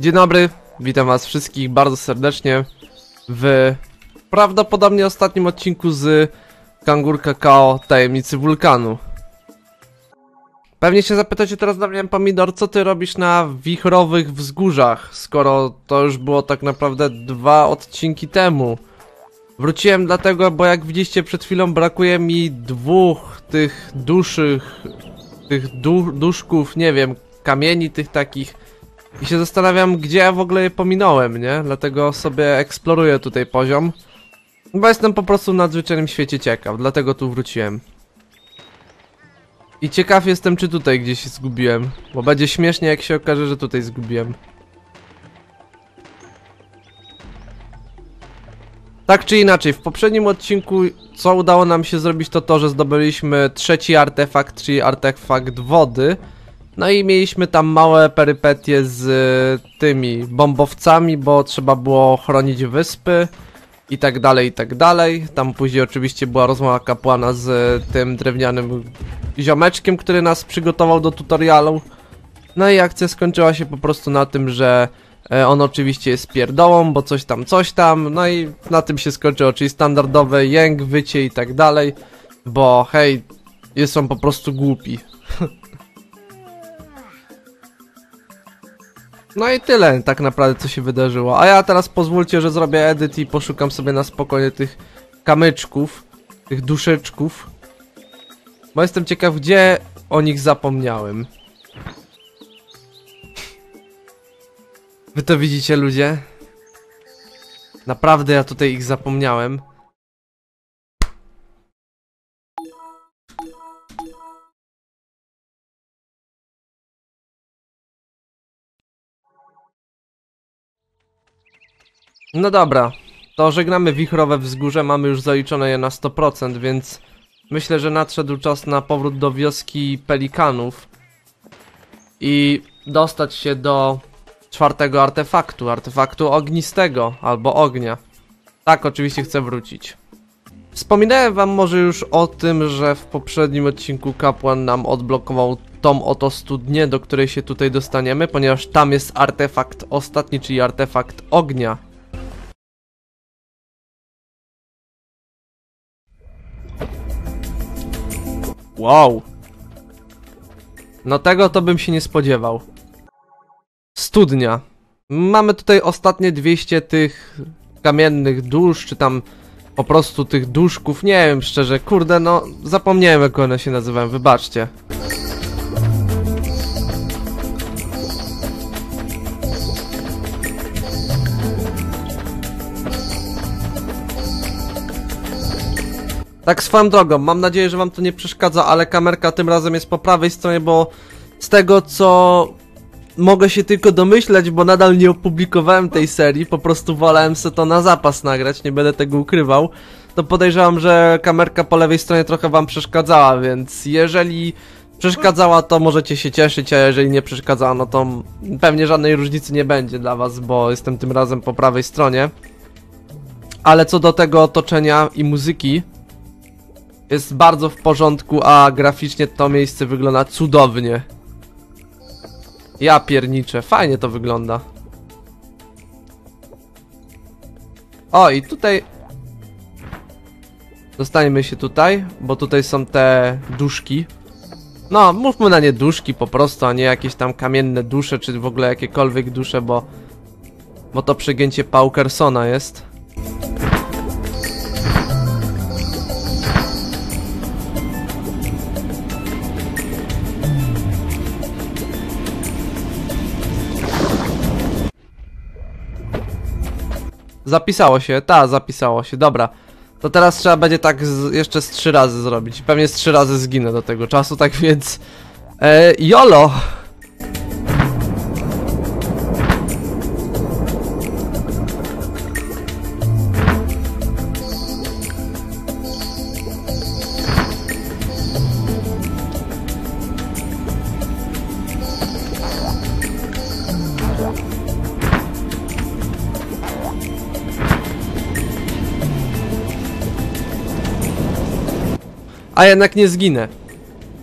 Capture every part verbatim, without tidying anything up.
Dzień dobry, witam was wszystkich bardzo serdecznie w prawdopodobnie ostatnim odcinku z Kangur Kakao Tajemnicy Wulkanu. Pewnie się zapytacie teraz na mnie, Pomidor, co ty robisz na wichrowych wzgórzach, skoro to już było tak naprawdę dwa odcinki temu. Wróciłem dlatego, bo jak widzieliście przed chwilą, brakuje mi dwóch tych duszych, tych du duszków, nie wiem, kamieni tych takich. I się zastanawiam, gdzie ja w ogóle je pominąłem, nie? Dlatego sobie eksploruję tutaj poziom. Bo jestem po prostu w nadzwyczajnym świecie ciekaw, dlatego tu wróciłem. I ciekaw jestem, czy tutaj gdzieś się zgubiłem. Bo będzie śmiesznie, jak się okaże, że tutaj zgubiłem. Tak czy inaczej, w poprzednim odcinku co udało nam się zrobić, to to, że zdobyliśmy trzeci artefakt, czyli artefakt wody. No i mieliśmy tam małe perypetie z y, tymi bombowcami, bo trzeba było chronić wyspy i tak dalej, i tak dalej. Tam później oczywiście była rozmowa kapłana z y, tym drewnianym ziomeczkiem, który nas przygotował do tutorialu. No i akcja skończyła się po prostu na tym, że y, on oczywiście jest pierdołą, bo coś tam, coś tam. No i na tym się skończyło, czyli standardowe jęk, wycie i tak dalej. Bo hej, są po prostu głupi. No i tyle tak naprawdę, co się wydarzyło. A ja teraz pozwólcie, że zrobię edyt i poszukam sobie na spokojnie tych kamyczków, tych duszeczków. Bo jestem ciekaw, gdzie o nich zapomniałem. Wy to widzicie, ludzie? Naprawdę ja tutaj ich zapomniałem. No dobra, to żegnamy wichrowe wzgórze, mamy już zaliczone je na sto procent, więc myślę, że nadszedł czas na powrót do wioski pelikanów i dostać się do czwartego artefaktu, artefaktu ognistego albo ognia. Tak, oczywiście chcę wrócić. Wspominałem wam może już o tym, że w poprzednim odcinku kapłan nam odblokował tą oto studnię, do której się tutaj dostaniemy, ponieważ tam jest artefakt ostatni, czyli artefakt ognia. Wow. No tego to bym się nie spodziewał. Studnia. Mamy tutaj ostatnie dwieście tych kamiennych dusz, czy tam po prostu tych duszków. Nie wiem szczerze, kurde, no zapomniałem, jak one się nazywają, wybaczcie. Tak swoją drogą, mam nadzieję, że wam to nie przeszkadza, ale kamerka tym razem jest po prawej stronie, bo z tego, co mogę się tylko domyśleć, bo nadal nie opublikowałem tej serii, po prostu wolałem sobie to na zapas nagrać, nie będę tego ukrywał, to podejrzewam, że kamerka po lewej stronie trochę wam przeszkadzała, więc jeżeli przeszkadzała, to możecie się cieszyć, a jeżeli nie przeszkadzała, no to pewnie żadnej różnicy nie będzie dla was, bo jestem tym razem po prawej stronie. Ale co do tego otoczenia i muzyki, jest bardzo w porządku, a graficznie to miejsce wygląda cudownie. Ja pierniczę, fajnie to wygląda. O, i tutaj dostaniemy się tutaj, bo tutaj są te duszki. No, mówmy na nie duszki po prostu, a nie jakieś tam kamienne dusze, czy w ogóle jakiekolwiek dusze, bo Bo to przegięcie Paukersona jest. Zapisało się, ta, zapisało się, dobra. To teraz trzeba będzie tak z, jeszcze z trzy razy zrobić. Pewnie z trzy razy zginę do tego czasu, tak więc... E, YOLO! A jednak nie zginę.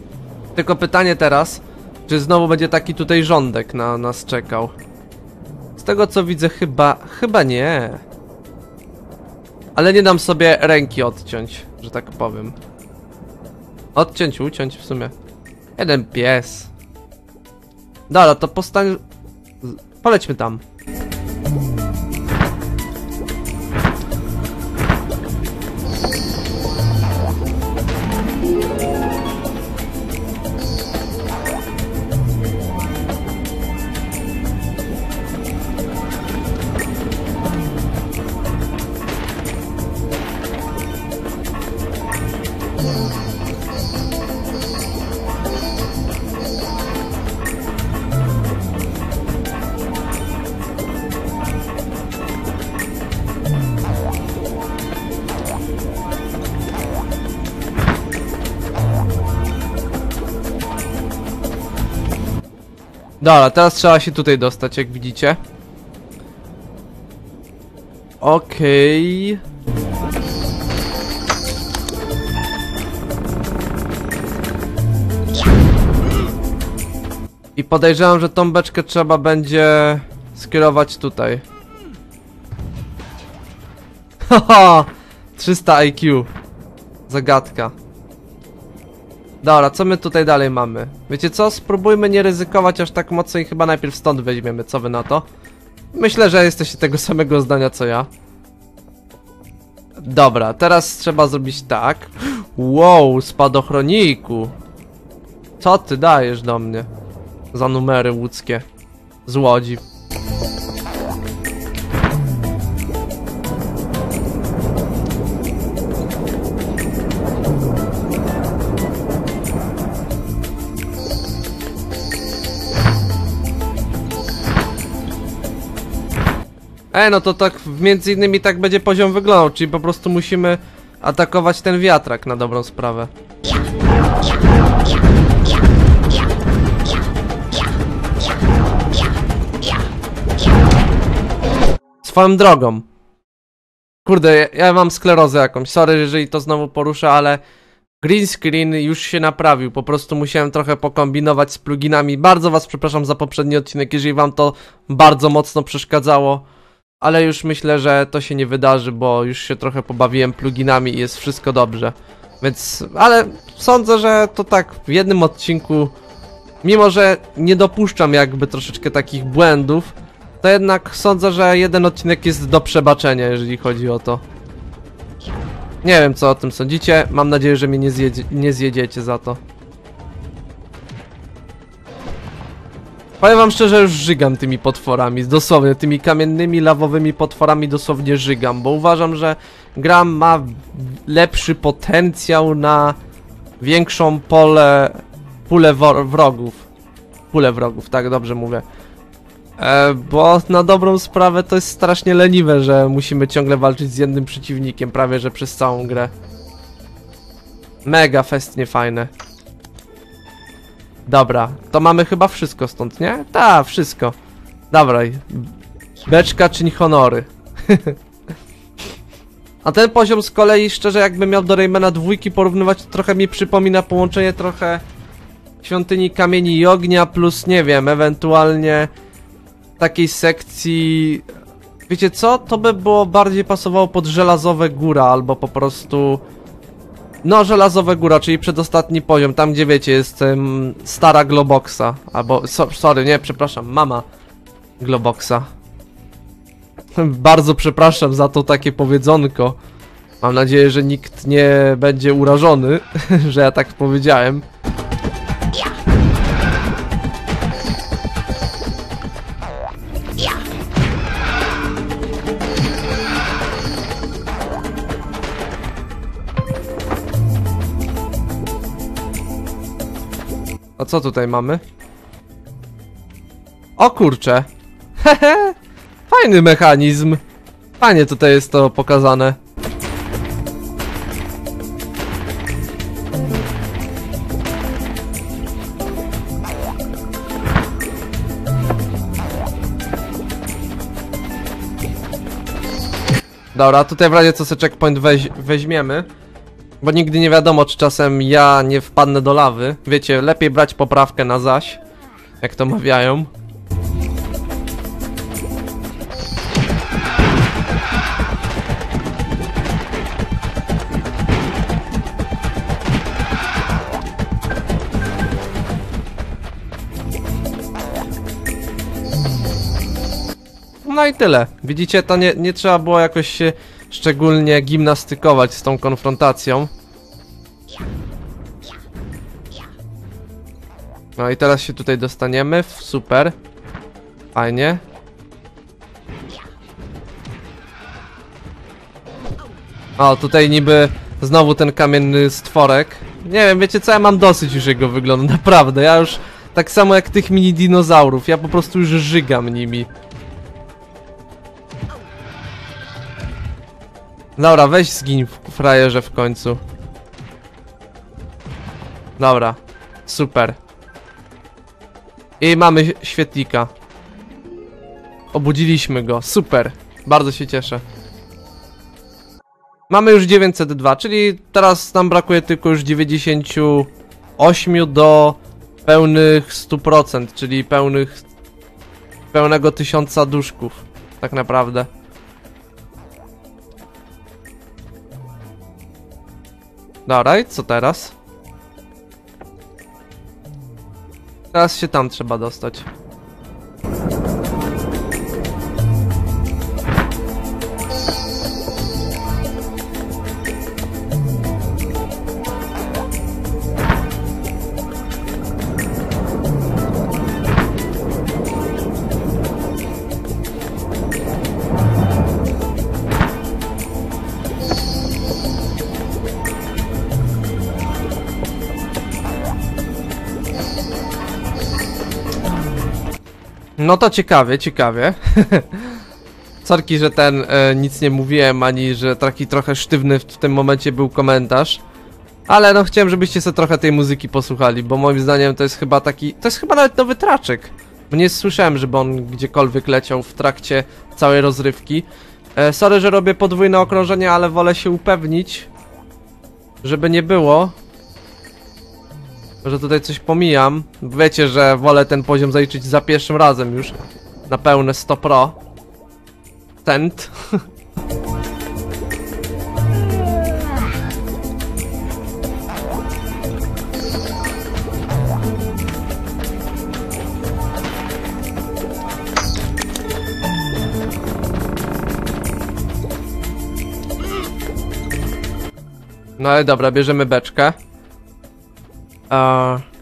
Tylko pytanie teraz, czy znowu będzie taki tutaj rządek na nas czekał. Z tego co widzę chyba, chyba nie. Ale nie dam sobie ręki odciąć, że tak powiem. Odciąć, uciąć w sumie. Jeden pies. Dobra, to postań... Polećmy tam. Dobra, teraz trzeba się tutaj dostać, jak widzicie. Okej. I podejrzewam, że tą beczkę trzeba będzie skierować tutaj. Haha! trzysta I Q. Zagadka. Dobra, co my tutaj dalej mamy? Wiecie co? Spróbujmy nie ryzykować aż tak mocno i chyba najpierw stąd weźmiemy. Co wy na to? Myślę, że jesteście tego samego zdania co ja. Dobra, teraz trzeba zrobić tak. Wow, spadochroniku. Co ty dajesz do mnie? Za numery łódzkie. Z Łodzi. E, no to tak między innymi tak będzie poziom wyglądał, czyli po prostu musimy atakować ten wiatrak na dobrą sprawę. Swoją drogą. Kurde, ja, ja mam sklerozę jakąś, sorry, jeżeli to znowu poruszę, ale green screen już się naprawił, po prostu musiałem trochę pokombinować z pluginami. Bardzo was przepraszam za poprzedni odcinek, jeżeli wam to bardzo mocno przeszkadzało. Ale już myślę, że to się nie wydarzy, bo już się trochę pobawiłem pluginami i jest wszystko dobrze. Więc, ale sądzę, że to tak w jednym odcinku, mimo że nie dopuszczam jakby troszeczkę takich błędów, to jednak sądzę, że jeden odcinek jest do przebaczenia, jeżeli chodzi o to. Nie wiem, co o tym sądzicie, mam nadzieję, że mnie nie, zjedzie, nie zjedziecie za to. Powiem wam szczerze, już żygam tymi potworami, dosłownie, tymi kamiennymi, lawowymi potworami dosłownie żygam, bo uważam, że gra ma lepszy potencjał na większą pole, pulę wrogów. Pulę wrogów, tak dobrze mówię. E, bo na dobrą sprawę to jest strasznie leniwe, że musimy ciągle walczyć z jednym przeciwnikiem, prawie że przez całą grę. Mega festnie fajne. Dobra, to mamy chyba wszystko stąd, nie? Tak, wszystko. Dobra, beczka czyń honory. A ten poziom z kolei, szczerze, jakbym miał do Raymana dwójki porównywać, to trochę mi przypomina połączenie trochę Świątyni Kamieni i Ognia plus, nie wiem, ewentualnie takiej sekcji... Wiecie co? To by było bardziej pasowało pod Żelazowe Góra, albo po prostu... No, Żelazowe Góra, czyli przedostatni poziom, tam gdzie wiecie, jest um, stara Globoxa. Albo, so, sorry, nie, przepraszam, mama Globoxa. Bardzo przepraszam za to takie powiedzonko. Mam nadzieję, że nikt nie będzie urażony, że ja tak powiedziałem. A co tutaj mamy? O kurcze. Hehe. Fajny mechanizm. Fajnie tutaj jest to pokazane. Dobra, tutaj w razie co sobie checkpoint weź, weźmiemy. Bo nigdy nie wiadomo, czy czasem ja nie wpadnę do lawy. Wiecie, lepiej brać poprawkę na zaś, jak to mawiają. no i tyle. Widzicie, to nie, nie trzeba było jakoś się szczególnie gimnastykować z tą konfrontacją. No i teraz się tutaj dostaniemy. Super. Fajnie. O, tutaj niby znowu ten kamienny stworek. Nie wiem, wiecie co, ja mam dosyć już jego wyglądu, naprawdę. Ja już, tak samo jak tych mini dinozaurów, ja po prostu już żygam nimi. Dobra, weź zgiń, frajerze, w końcu. Dobra, super. I mamy świetlika. Obudziliśmy go, super. Bardzo się cieszę. Mamy już dziewięćset dwa, czyli teraz nam brakuje tylko już dziewięćdziesiąt osiem do pełnych stu procent, czyli pełnych pełnego tysiąca duszków, tak naprawdę. Dobra, i co teraz? Teraz się tam trzeba dostać. No to ciekawie, ciekawie. Sorki, że ten e, nic nie mówiłem, ani że taki trochę sztywny w, w tym momencie był komentarz. Ale no chciałem, żebyście sobie trochę tej muzyki posłuchali, bo moim zdaniem to jest chyba taki... To jest chyba nawet nowy traczek. Bo nie słyszałem, żeby on gdziekolwiek leciał w trakcie całej rozrywki. E, sorry, że robię podwójne okrążenie, ale wolę się upewnić, żeby nie było, że tutaj coś pomijam. Wiecie, że wolę ten poziom zaliczyć za pierwszym razem już na pełne sto procent. No ale dobra, bierzemy beczkę. Uh...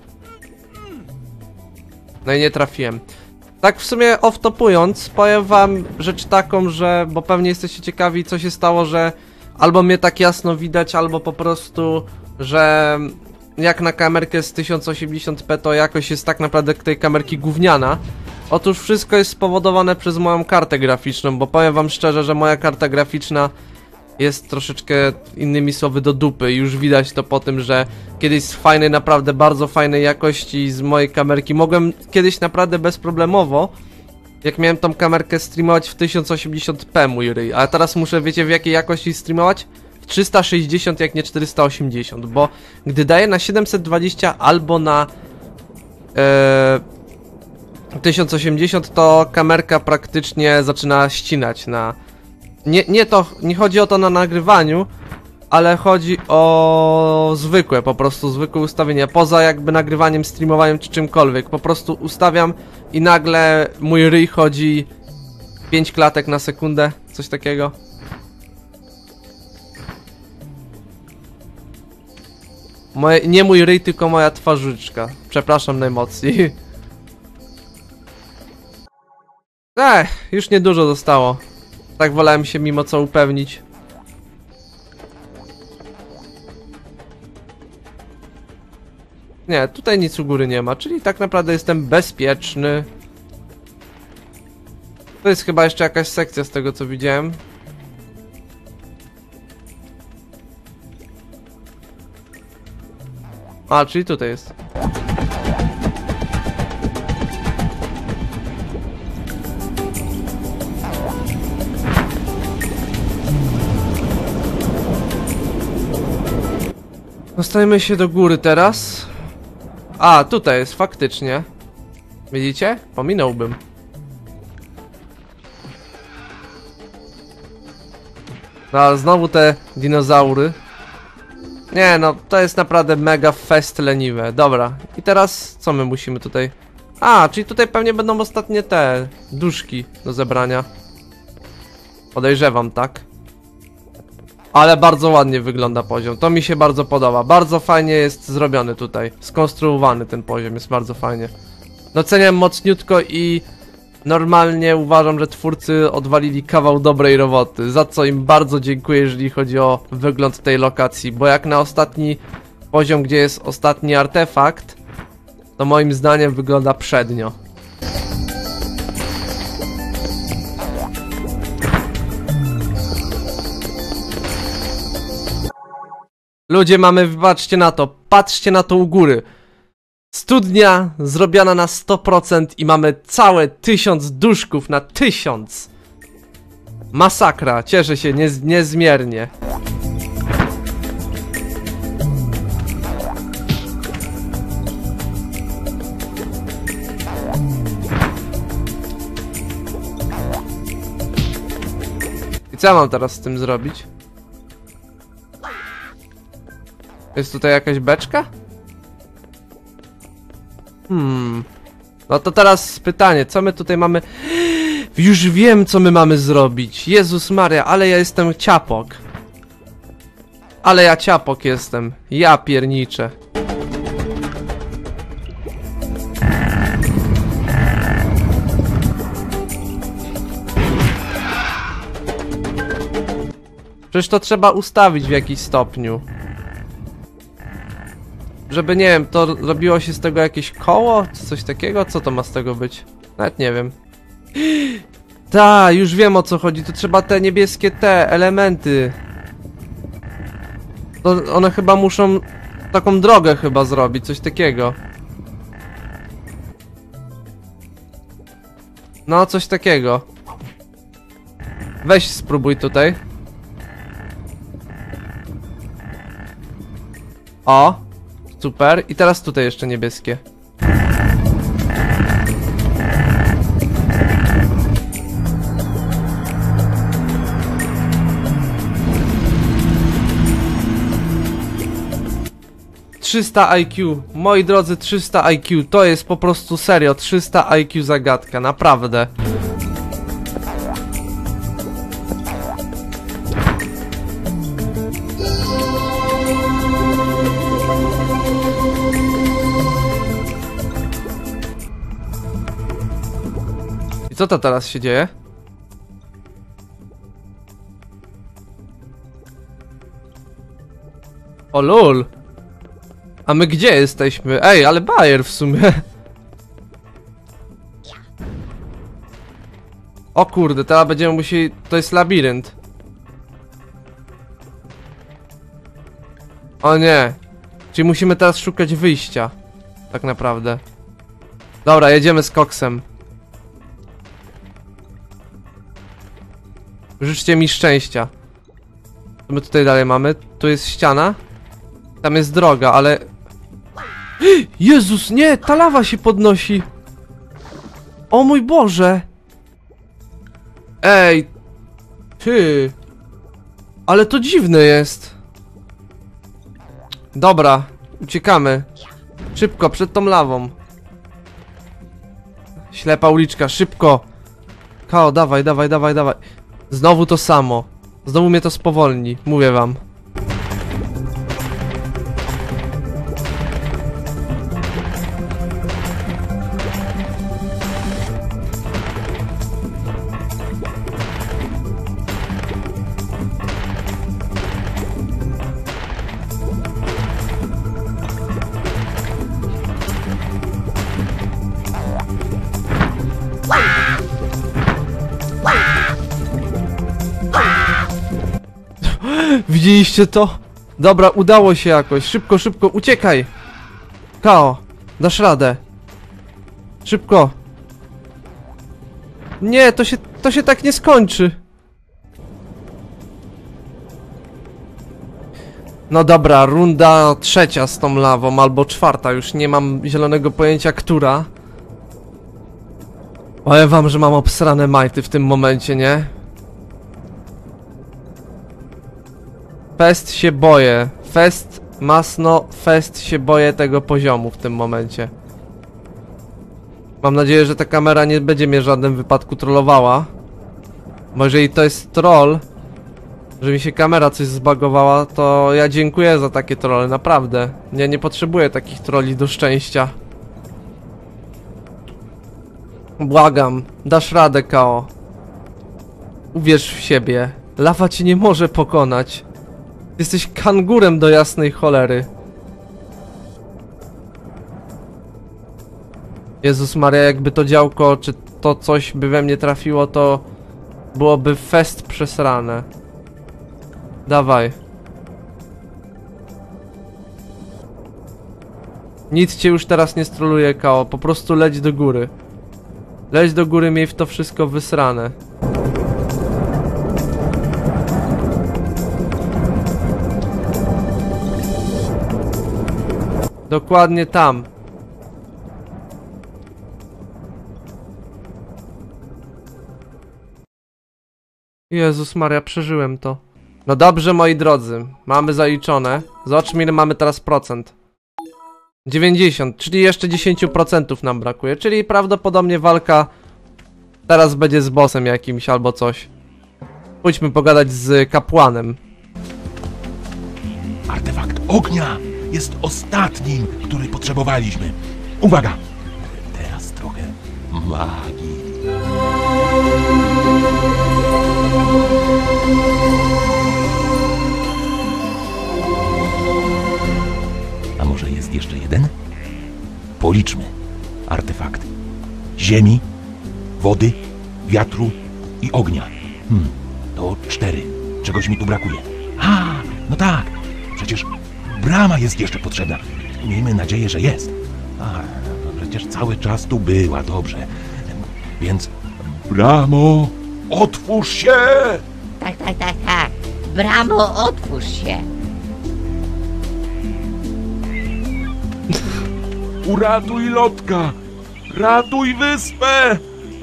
No i nie trafiłem. Tak w sumie off-topując, powiem wam rzecz taką, że... Bo pewnie jesteście ciekawi, co się stało, że... Albo mnie tak jasno widać, albo po prostu, że... Jak na kamerkę z tysiąc osiemdziesiąt p, to jakoś jest tak naprawdę tej kamerki gówniana. Otóż wszystko jest spowodowane przez moją kartę graficzną, bo powiem wam szczerze, że moja karta graficzna jest troszeczkę, innymi słowy, do dupy. Już widać to po tym, że kiedyś z fajnej, naprawdę bardzo fajnej jakości z mojej kamerki mogłem kiedyś naprawdę bezproblemowo, jak miałem tą kamerkę, streamować w tysiąc osiemdziesiąt p, mój ryj. A teraz muszę, wiecie, w jakiej jakości streamować? W trzysta sześćdziesiąt, jak nie czterysta osiemdziesiąt, bo gdy daję na siedemset dwadzieścia albo na e, tysiąc osiemdziesiąt, to kamerka praktycznie zaczyna ścinać na... Nie, nie to, nie chodzi o to na nagrywaniu, ale chodzi o zwykłe, po prostu zwykłe ustawienia, poza jakby nagrywaniem, streamowaniem czy czymkolwiek. Po prostu ustawiam i nagle mój ryj chodzi pięć klatek na sekundę, coś takiego. Moje, nie mój ryj, tylko moja twarzyczka. Przepraszam najmocniej. Ech, już niedużo zostało. Tak wolałem się mimo co upewnić. Nie, tutaj nic u góry nie ma, czyli tak naprawdę jestem bezpieczny. To jest chyba jeszcze jakaś sekcja z tego co widziałem. A, czyli tutaj jest. Dostajemy się do góry teraz. A, tutaj jest faktycznie. Widzicie? Pominąłbym. No, ale znowu te dinozaury. Nie no, to jest naprawdę mega fest leniwe. Dobra, i teraz co my musimy tutaj... A, czyli tutaj pewnie będą ostatnie te duszki do zebrania. Podejrzewam, tak? Ale bardzo ładnie wygląda poziom. To mi się bardzo podoba. Bardzo fajnie jest zrobiony tutaj. Skonstruowany ten poziom. Jest bardzo fajnie. Doceniam mocniutko i normalnie uważam, że twórcy odwalili kawał dobrej roboty. Za co im bardzo dziękuję, jeżeli chodzi o wygląd tej lokacji. Bo jak na ostatni poziom, gdzie jest ostatni artefakt, to moim zdaniem wygląda przednio. Ludzie, mamy, patrzcie na to, patrzcie na to u góry. Studnia zrobiona na sto procent i mamy całe tysiąc duszków na tysiąc. Masakra, cieszę się niez, niezmiernie. I co ja mam teraz z tym zrobić? Jest tutaj jakaś beczka? Hmm. No to teraz pytanie, co my tutaj mamy? Już wiem, co my mamy zrobić. Jezus Maria, ale ja jestem ciapok. Ale ja ciapok jestem. Ja pierniczę. Przecież to trzeba ustawić w jakiś stopniu. Żeby, nie wiem, to robiło się z tego jakieś koło, czy coś takiego? Co to ma z tego być? Nawet nie wiem. Ta, już wiem, o co chodzi. To trzeba te niebieskie te elementy. To one chyba muszą taką drogę chyba zrobić, coś takiego. No, coś takiego. Weź spróbuj tutaj. O! Super. I teraz tutaj jeszcze niebieskie. trzysta I Q. Moi drodzy, trzysta I Q. To jest po prostu serio. trzysta I Q zagadka. Naprawdę. Co to teraz się dzieje? O lol. A my gdzie jesteśmy? Ej, ale bajer w sumie. O kurde, teraz będziemy musieli... To jest labirynt. O nie. Czyli musimy teraz szukać wyjścia. Tak naprawdę. Dobra, jedziemy z koksem. Życzcie mi szczęścia. Co my tutaj dalej mamy? Tu jest ściana. Tam jest droga, ale... Jezus, nie! Ta lawa się podnosi! O mój Boże! Ej! Ty! Ale to dziwne jest! Dobra, uciekamy. Szybko, przed tą lawą. Ślepa uliczka, szybko! Kao, dawaj, dawaj, dawaj, dawaj. Znowu to samo. Znowu mnie to spowolni, mówię wam. Widzieliście to? Dobra, udało się jakoś. Szybko, szybko, uciekaj! Kao, dasz radę. Szybko. Nie, to się, to się tak nie skończy. No dobra, runda trzecia z tą lawą, albo czwarta, już nie mam zielonego pojęcia, która. Powiem wam, że mam obsrane majty w tym momencie, nie? Fest się boję. Fest, masno, fest się boję tego poziomu w tym momencie. Mam nadzieję, że ta kamera nie będzie mnie w żadnym wypadku trollowała. Bo jeżeli to jest troll, że mi się kamera coś zbagowała, to ja dziękuję za takie trolle, naprawdę. Ja nie potrzebuję takich trolli do szczęścia. Błagam, dasz radę, K O. Uwierz w siebie. Lawa cię nie może pokonać. Jesteś kangurem do jasnej cholery. Jezus Maria, jakby to działko, czy to coś by we mnie trafiło, to byłoby fest przesrane. Dawaj. Nic cię już teraz nie stroluje, K O. Po prostu leć do góry. Leć do góry, miej w to wszystko wysrane. Dokładnie tam. Jezus Maria, przeżyłem to. No dobrze, moi drodzy. Mamy zaliczone. Zobaczmy, ile mamy teraz procent. dziewięćdziesiąt, czyli jeszcze dziesięć procent nam brakuje. Czyli prawdopodobnie walka teraz będzie z bossem jakimś albo coś. Pójdźmy pogadać z kapłanem. Artefakt ognia jest ostatnim, który potrzebowaliśmy. Uwaga! Teraz trochę magii. A może jest jeszcze jeden? Policzmy. Artefakt ziemi, wody, wiatru i ognia. Hmm, to cztery. Czegoś mi tu brakuje. A, no tak. Przecież brama jest jeszcze potrzebna. Miejmy nadzieję, że jest. A, no przecież cały czas tu była, dobrze. Więc bramo, otwórz się! Tak, tak, tak, tak. Bramo, otwórz się. Uratuj Lotka! Ratuj wyspę!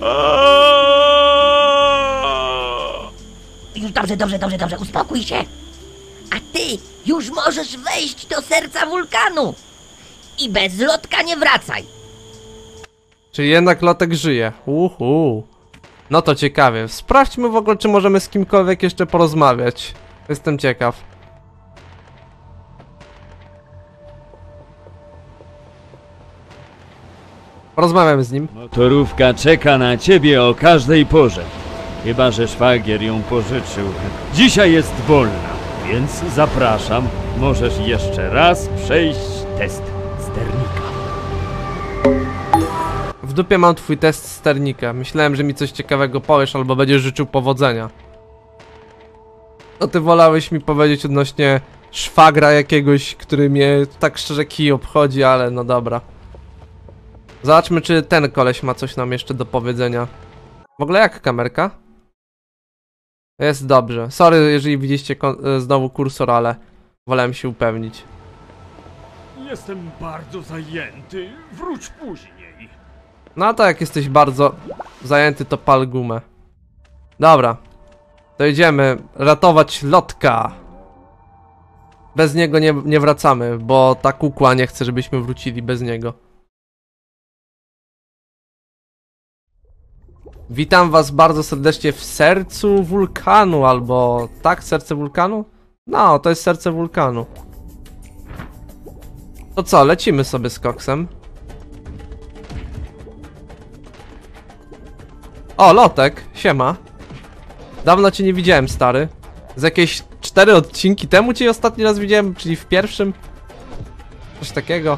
Aaaa! Już dobrze, dobrze, dobrze, dobrze, uspokój się. A ty już możesz wejść do serca wulkanu. I bez Lotka nie wracaj. Czyli jednak Lotek żyje. Uhu. No to ciekawie. Sprawdźmy w ogóle, czy możemy z kimkolwiek jeszcze porozmawiać. Jestem ciekaw. Porozmawiam z nim. Motorówka czeka na ciebie o każdej porze. Chyba że szwagier ją pożyczył. Dzisiaj jest wolna, więc zapraszam. Możesz jeszcze raz przejść test sternika. W dupie mam twój test sternika. Myślałem, że mi coś ciekawego powiesz albo będziesz życzył powodzenia. No ty wolałeś mi powiedzieć odnośnie szwagra jakiegoś, który mnie tak szczerze kij obchodzi, ale no dobra. Zobaczmy, czy ten koleś ma coś nam jeszcze do powiedzenia. W ogóle jak kamerka? Jest dobrze. Sorry, jeżeli widzieliście znowu kursor, ale wolałem się upewnić. Jestem bardzo zajęty. Wróć później. No to jak jesteś bardzo zajęty, to pal gumę. Dobra. To idziemy ratować Lotka. Bez niego nie, nie wracamy, bo ta kukła nie chce, żebyśmy wrócili bez niego. Witam was bardzo serdecznie w sercu wulkanu, albo... Tak, serce wulkanu? No, to jest serce wulkanu. To co, lecimy sobie z koksem. O, Lotek, siema. Dawno cię nie widziałem, stary. Z jakieś cztery odcinki temu cię ostatni raz widziałem, czyli w pierwszym. Coś takiego.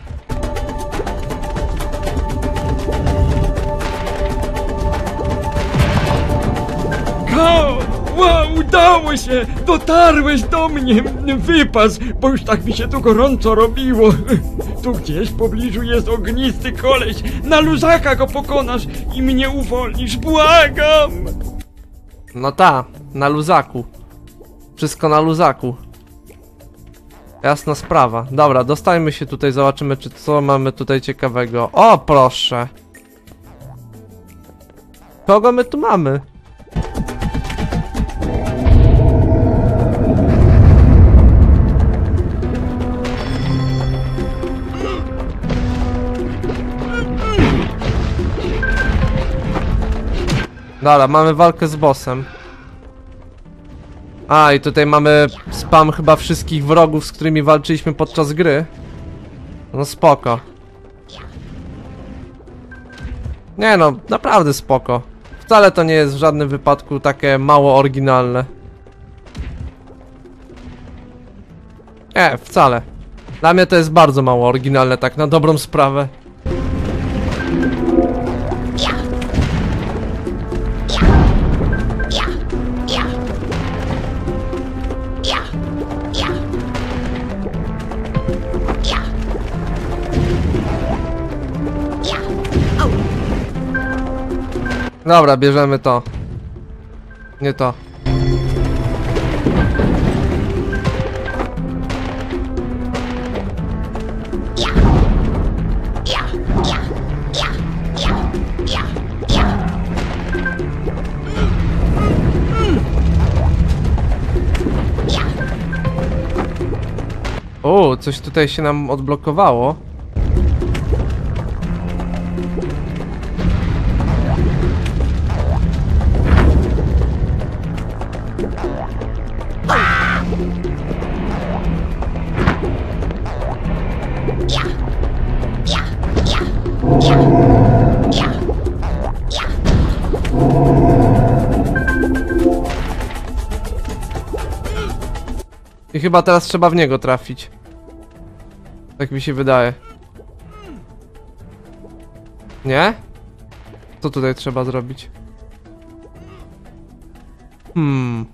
Wow, wow, udało się! Dotarłeś do mnie! Wypas, bo już tak mi się tu gorąco robiło. Tu gdzieś w pobliżu jest ognisty koleś. Na luzaka go pokonasz i mnie uwolnisz, błagam! No ta, na luzaku. Wszystko na luzaku. Jasna sprawa. Dobra, dostajmy się tutaj, zobaczymy, czy co mamy tutaj ciekawego. O, proszę. Kogo my tu mamy? Dobra, mamy walkę z bossem. A, i tutaj mamy spam chyba wszystkich wrogów, z którymi walczyliśmy podczas gry. No spoko. Nie no, naprawdę spoko. Wcale to nie jest w żadnym wypadku takie mało oryginalne. Nie, wcale. Dla mnie to jest bardzo mało oryginalne, tak na dobrą sprawę. Dobra, bierzemy to. Nie to. O, coś tutaj się nam odblokowało. I chyba teraz trzeba w niego trafić. Tak mi się wydaje. Nie? Co tutaj trzeba zrobić? Hmm.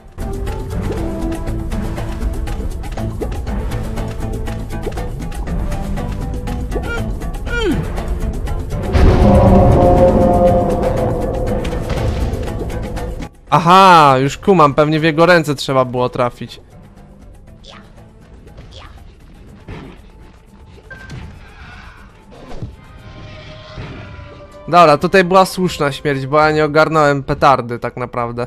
Aha, już kumam, pewnie w jego ręce trzeba było trafić. Dobra, tutaj była słuszna śmierć, bo ja nie ogarnąłem petardy tak naprawdę.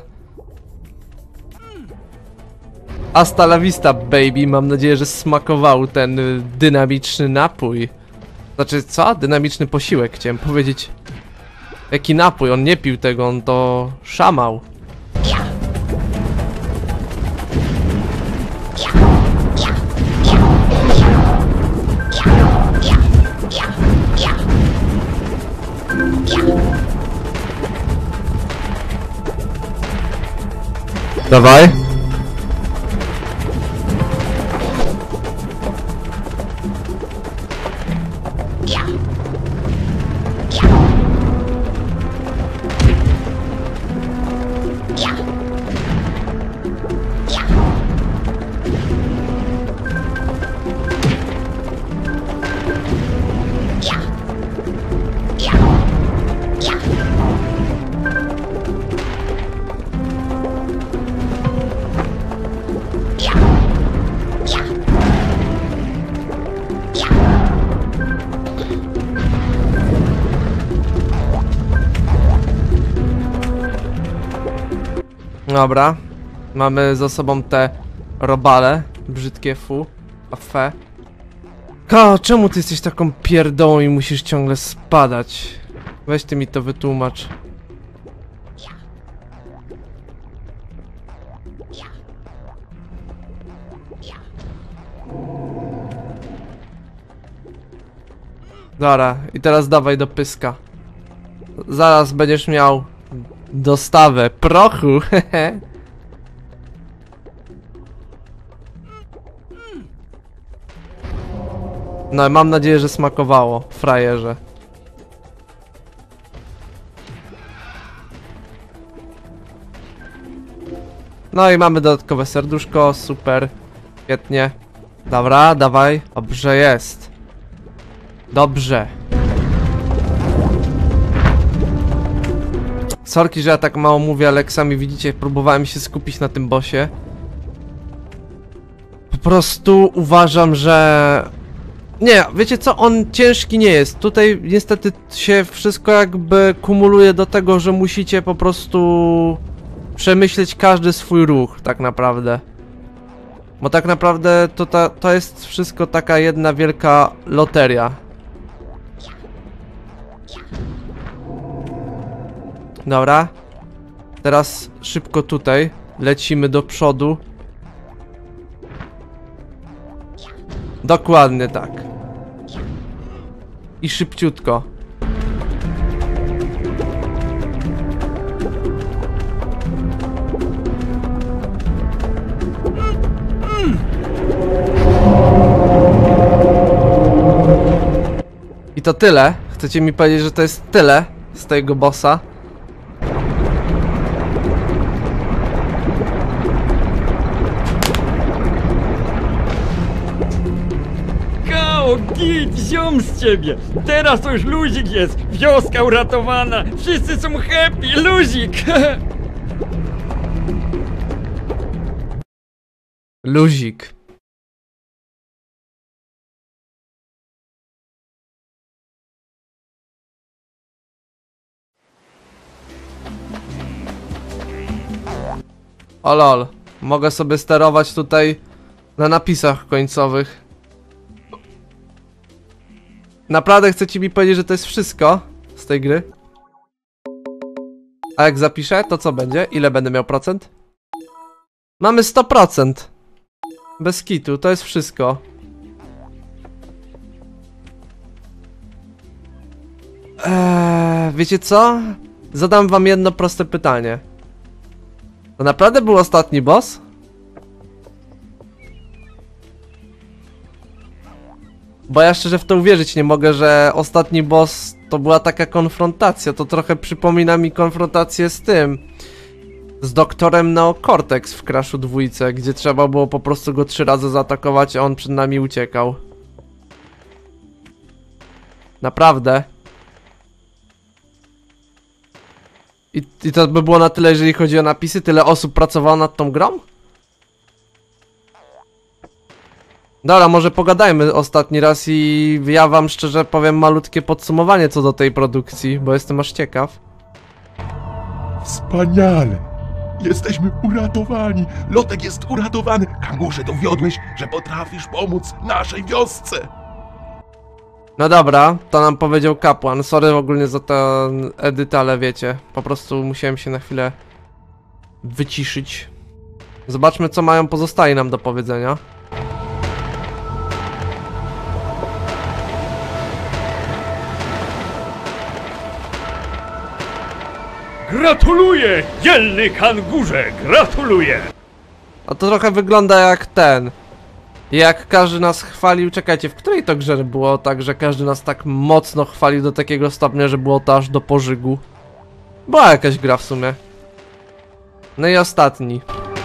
Hasta la vista, baby. Mam nadzieję, że smakował ten y, dynamiczny napój. Znaczy, co? Dynamiczny posiłek, chciałem powiedzieć. Jaki napój? On nie pił tego, on to szamał. Dawaj. Dobra, mamy za sobą te robale, brzydkie fu, a fe. Ko, czemu ty jesteś taką pierdołą i musisz ciągle spadać? Weź ty mi to wytłumacz. Dobra, i teraz dawaj do pyska. Zaraz będziesz miał dostawę prochu, hehe. No, mam nadzieję, że smakowało, frajerze. No i mamy dodatkowe serduszko, super, świetnie. Dobra, dawaj, dobrze jest. Dobrze. Sorki, że ja tak mało mówię, ale jak sami widzicie, próbowałem się skupić na tym bossie. Po prostu uważam, że... Nie, wiecie co, on ciężki nie jest. Tutaj niestety się wszystko jakby kumuluje do tego, że musicie po prostu przemyśleć każdy swój ruch, tak naprawdę. Bo tak naprawdę to, ta, to jest wszystko taka jedna wielka loteria. Dobra, Teraz szybko tutaj. Lecimy do przodu. Dokładnie tak. I szybciutko. I to tyle. Chcecie mi powiedzieć, że to jest tyle z tego bossa? Kao, git, ziom z ciebie! Teraz to już luzik jest! Wioska uratowana! Wszyscy są happy! Luzik! Luzik. O lol, mogę sobie sterować tutaj na napisach końcowych. Naprawdę chcecie mi powiedzieć, że to jest wszystko z tej gry? A jak zapiszę, to co będzie? Ile będę miał procent? Mamy sto procent. Bez kitu, to jest wszystko. Eee, wiecie co? Zadam wam jedno proste pytanie. To naprawdę był ostatni boss? Bo ja szczerze w to uwierzyć nie mogę, że ostatni boss to była taka konfrontacja. To trochę przypomina mi konfrontację z tym. Z doktorem Neo Cortex w Crashu dwójce, gdzie trzeba było po prostu go trzy razy zaatakować, a on przed nami uciekał. Naprawdę. I, I to by było na tyle, jeżeli chodzi o napisy? Tyle osób pracowało nad tą grą? Dobra, może pogadajmy ostatni raz i ja wam szczerze powiem malutkie podsumowanie co do tej produkcji, bo jestem aż ciekaw. Wspaniale! Jesteśmy uratowani! Lotek jest uratowany! Kangurze, dowiodłeś, że potrafisz pomóc naszej wiosce! No dobra, to nam powiedział kapłan. Sorry ogólnie za ten edyt, ale wiecie, po prostu musiałem się na chwilę wyciszyć. Zobaczmy, co mają pozostali nam do powiedzenia. Gratuluję, dzielny kangurze, gratuluję! A to trochę wygląda jak ten. Jak każdy nas chwalił, czekajcie, w której to grze było tak, że każdy nas tak mocno chwalił do takiego stopnia, że było to aż do pożygu? Była jakaś gra w sumie. No i ostatni.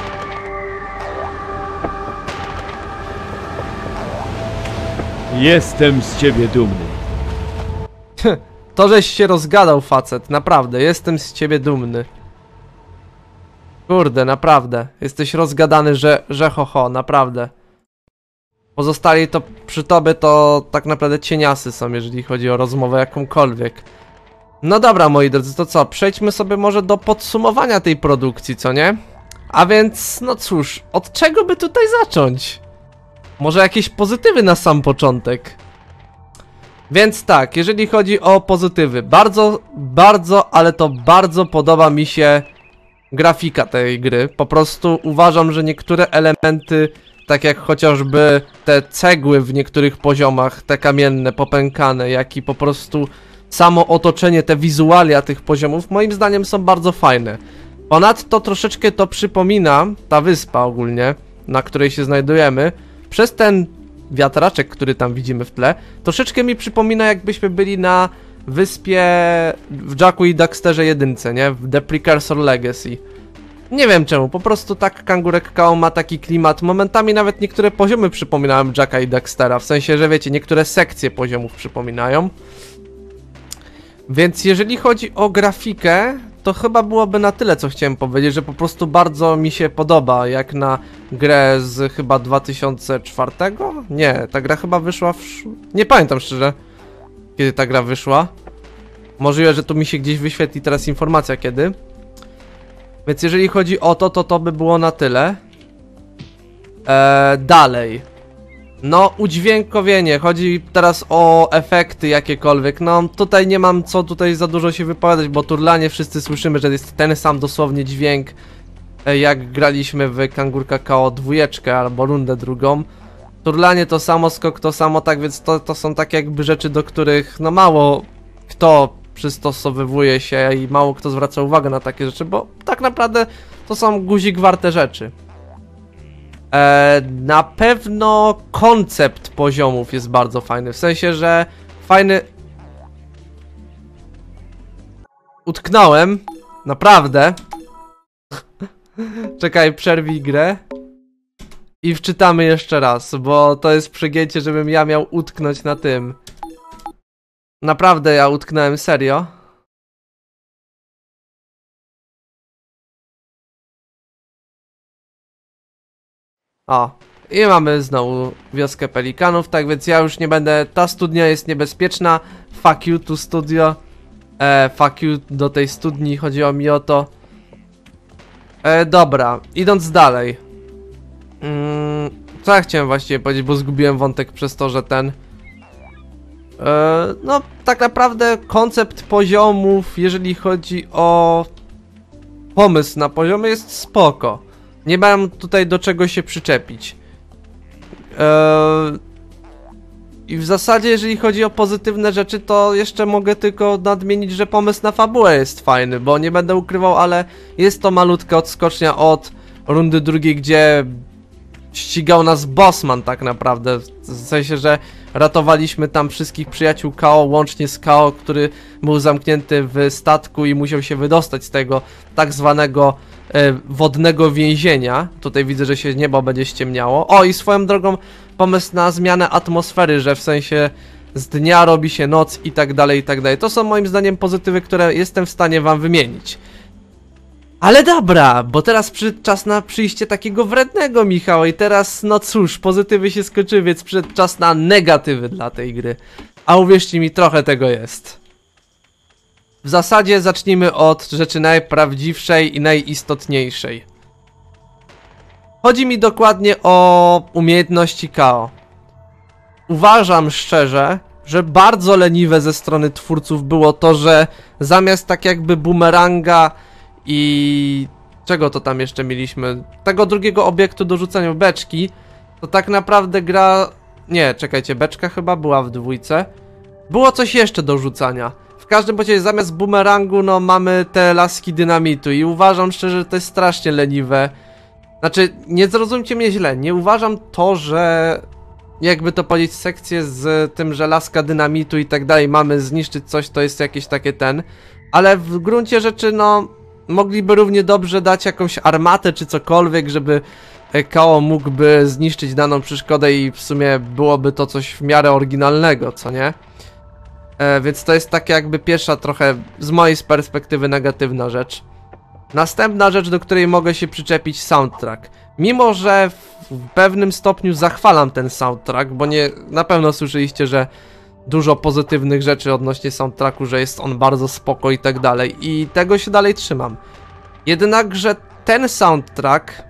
Jestem z ciebie dumny. To, żeś się rozgadał, facet, naprawdę, jestem z ciebie dumny. Kurde, naprawdę, jesteś rozgadany, że, że ho ho, naprawdę. Pozostali to przy tobie to tak naprawdę cieniasy są, jeżeli chodzi o rozmowę jakąkolwiek. No dobra, moi drodzy, to co, przejdźmy sobie może do podsumowania tej produkcji, co nie? A więc, no cóż, od czego by tutaj zacząć? Może jakieś pozytywy na sam początek? Więc tak, jeżeli chodzi o pozytywy, bardzo, bardzo, ale to bardzo podoba mi się grafika tej gry. Po prostu uważam, że niektóre elementy, tak jak chociażby te cegły w niektórych poziomach, te kamienne, popękane, jak i po prostu samo otoczenie, te wizualia tych poziomów, moim zdaniem są bardzo fajne. Ponadto troszeczkę to przypomina, ta wyspa ogólnie, na której się znajdujemy, przez ten wiatraczek, który tam widzimy w tle, troszeczkę mi przypomina, jakbyśmy byli na wyspie w Jacku i Daxterze jedynce, nie? W The Precursor Legacy. Nie wiem czemu, po prostu tak Kangurek Kao ma taki klimat. Momentami nawet niektóre poziomy przypominają Jacka i Daxtera, w sensie, że wiecie, niektóre sekcje poziomów przypominają. Więc jeżeli chodzi o grafikę, to chyba byłoby na tyle, co chciałem powiedzieć, że po prostu bardzo mi się podoba, jak na grę z chyba dwa tysiące czwartego? Nie, ta gra chyba wyszła w... Nie pamiętam szczerze, kiedy ta gra wyszła. Możliwe, że tu mi się gdzieś wyświetli teraz informacja kiedy. Więc jeżeli chodzi o to, to to by było na tyle. Eee, dalej. No, udźwiękowienie, chodzi teraz o efekty jakiekolwiek. No, tutaj nie mam co tutaj za dużo się wypowiadać, bo turlanie wszyscy słyszymy, że jest ten sam dosłownie dźwięk, jak graliśmy w Kangur Kakao dwójeczkę albo rundę drugą. Turlanie to samo, skok to samo, tak więc to, to są takie jakby rzeczy, do których no mało kto przystosowywuje się i mało kto zwraca uwagę na takie rzeczy, bo tak naprawdę to są guzik warte rzeczy. E, na pewno koncept poziomów jest bardzo fajny, w sensie, że fajny... Utknąłem, naprawdę. Czekaj, przerwij grę. I wczytamy jeszcze raz, bo to jest przegięcie, żebym ja miał utknąć na tym. Naprawdę ja utknąłem, serio. O, i mamy znowu wioskę pelikanów, tak więc ja już nie będę... Ta studnia jest niebezpieczna. Fuck you to studio. E, fuck you do tej studni, chodziło mi o to. E, dobra, idąc dalej. Mm, co ja chciałem właściwie powiedzieć, bo zgubiłem wątek przez to, że ten... E, no, tak naprawdę koncept poziomów, jeżeli chodzi o pomysł na poziomy, jest spoko. Nie mam tutaj do czego się przyczepić. Eee, I w zasadzie, jeżeli chodzi o pozytywne rzeczy, to jeszcze mogę tylko nadmienić, że pomysł na fabułę jest fajny, bo nie będę ukrywał, ale jest to malutka odskocznia od rundy drugiej, gdzie ścigał nas bossman tak naprawdę. W sensie, że ratowaliśmy tam wszystkich przyjaciół K O, łącznie z K O, który był zamknięty w statku i musiał się wydostać z tego tak zwanego e, wodnego więzienia. Tutaj widzę, że się niebo będzie ściemniało. O, i swoją drogą pomysł na zmianę atmosfery, że w sensie z dnia robi się noc i tak dalej, i tak dalej. To są moim zdaniem pozytywy, które jestem w stanie wam wymienić. Ale dobra, bo teraz przy, czas na przyjście takiego wrednego Michała i teraz, no cóż, pozytywy się skończyły, więc przyszedł czas na negatywy dla tej gry. A uwierzcie mi, trochę tego jest. W zasadzie zacznijmy od rzeczy najprawdziwszej i najistotniejszej. Chodzi mi dokładnie o umiejętności K O. Uważam szczerze, że bardzo leniwe ze strony twórców było to, że zamiast tak jakby bumeranga i czego to tam jeszcze mieliśmy? Tego drugiego obiektu do rzucania beczki, to tak naprawdę gra... Nie, czekajcie, beczka chyba była w dwójce. Było coś jeszcze do rzucania. W każdym razie zamiast bumerangu, no mamy te laski dynamitu i uważam szczerze, że to jest strasznie leniwe. Znaczy, nie zrozumcie mnie źle, nie uważam to, że... Jakby to powiedzieć, sekcję z tym, że laska dynamitu i tak dalej, mamy zniszczyć coś, to jest jakieś takie ten. Ale w gruncie rzeczy, no... Mogliby równie dobrze dać jakąś armatę czy cokolwiek, żeby K O mógłby zniszczyć daną przeszkodę i w sumie byłoby to coś w miarę oryginalnego, co nie? E, więc to jest taka jakby pierwsza trochę z mojej perspektywy negatywna rzecz. Następna rzecz, do której mogę się przyczepić, soundtrack. Mimo, że w pewnym stopniu zachwalam ten soundtrack, bo nie, na pewno słyszeliście, że dużo pozytywnych rzeczy odnośnie soundtracku, że jest on bardzo spoko i tak dalej. I tego się dalej trzymam. Jednakże ten soundtrack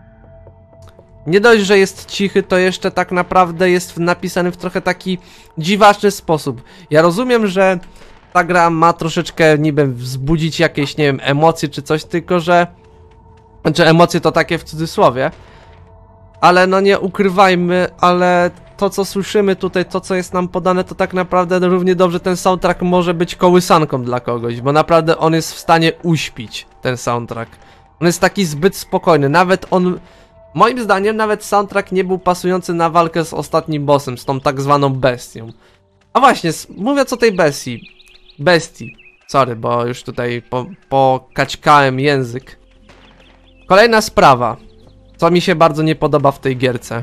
nie dość, że jest cichy, to jeszcze tak naprawdę jest napisany w trochę taki dziwaczny sposób. Ja rozumiem, że ta gra ma troszeczkę niby wzbudzić jakieś, nie wiem, emocje czy coś, tylko że... Znaczy emocje to takie w cudzysłowie. Ale no nie ukrywajmy, ale to co słyszymy tutaj, to co jest nam podane, to tak naprawdę równie dobrze ten soundtrack może być kołysanką dla kogoś, bo naprawdę on jest w stanie uśpić ten soundtrack. On jest taki zbyt spokojny, nawet on... Moim zdaniem nawet soundtrack nie był pasujący na walkę z ostatnim bossem, z tą tak zwaną bestią. A właśnie, mówiąc o tej bestii... Bestii. Sorry, bo już tutaj po, pokaćkałem język. Kolejna sprawa, co mi się bardzo nie podoba w tej gierce.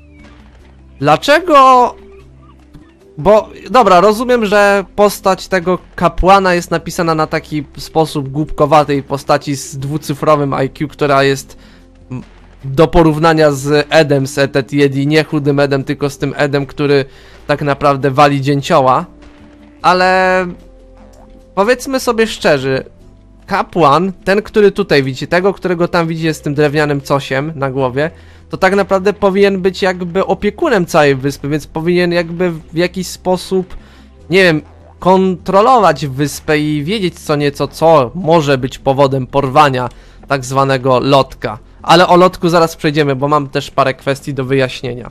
Dlaczego... Bo, dobra, rozumiem, że postać tego kapłana jest napisana na taki sposób głupkowatej postaci z dwucyfrowym I Q, która jest do porównania z Edem z Etet Jedi, nie chudym Edem, tylko z tym Edem, który tak naprawdę wali dzięcioła. Ale... Powiedzmy sobie szczerze, kapłan, ten, który tutaj widzicie, tego, którego tam widzicie z tym drewnianym cosiem na głowie, to tak naprawdę powinien być jakby opiekunem całej wyspy, więc powinien jakby w jakiś sposób, nie wiem, kontrolować wyspę i wiedzieć co nieco, co może być powodem porwania tak zwanego lotka. Ale o lotku zaraz przejdziemy, bo mam też parę kwestii do wyjaśnienia.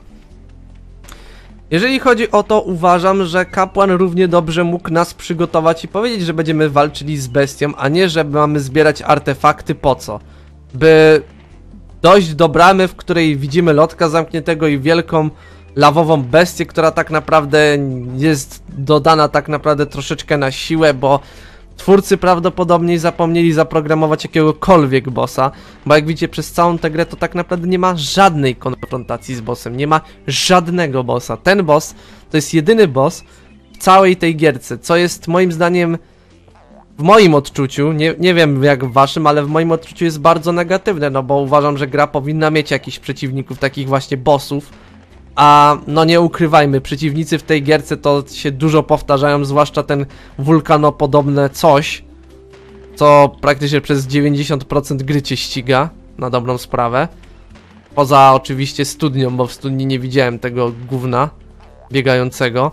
Jeżeli chodzi o to, uważam, że kapłan równie dobrze mógł nas przygotować i powiedzieć, że będziemy walczyli z bestią, a nie, że mamy zbierać artefakty po co? By dojść do bramy, w której widzimy lotka zamkniętego i wielką lawową bestię, która tak naprawdę jest dodana tak naprawdę troszeczkę na siłę, bo twórcy prawdopodobnie zapomnieli zaprogramować jakiegokolwiek bossa, bo jak widzicie przez całą tę grę to tak naprawdę nie ma żadnej konfrontacji z bossem, nie ma żadnego bossa. Ten boss to jest jedyny boss w całej tej gierce, co jest moim zdaniem, w moim odczuciu, nie, nie wiem jak w waszym, ale w moim odczuciu jest bardzo negatywne, no bo uważam, że gra powinna mieć jakichś przeciwników, takich właśnie bossów, a no nie ukrywajmy, przeciwnicy w tej gierce to się dużo powtarzają, zwłaszcza ten wulkanopodobne coś, co praktycznie przez dziewięćdziesiąt procent gry cię ściga, na dobrą sprawę. Poza oczywiście studnią, bo w studni nie widziałem tego gówna biegającego.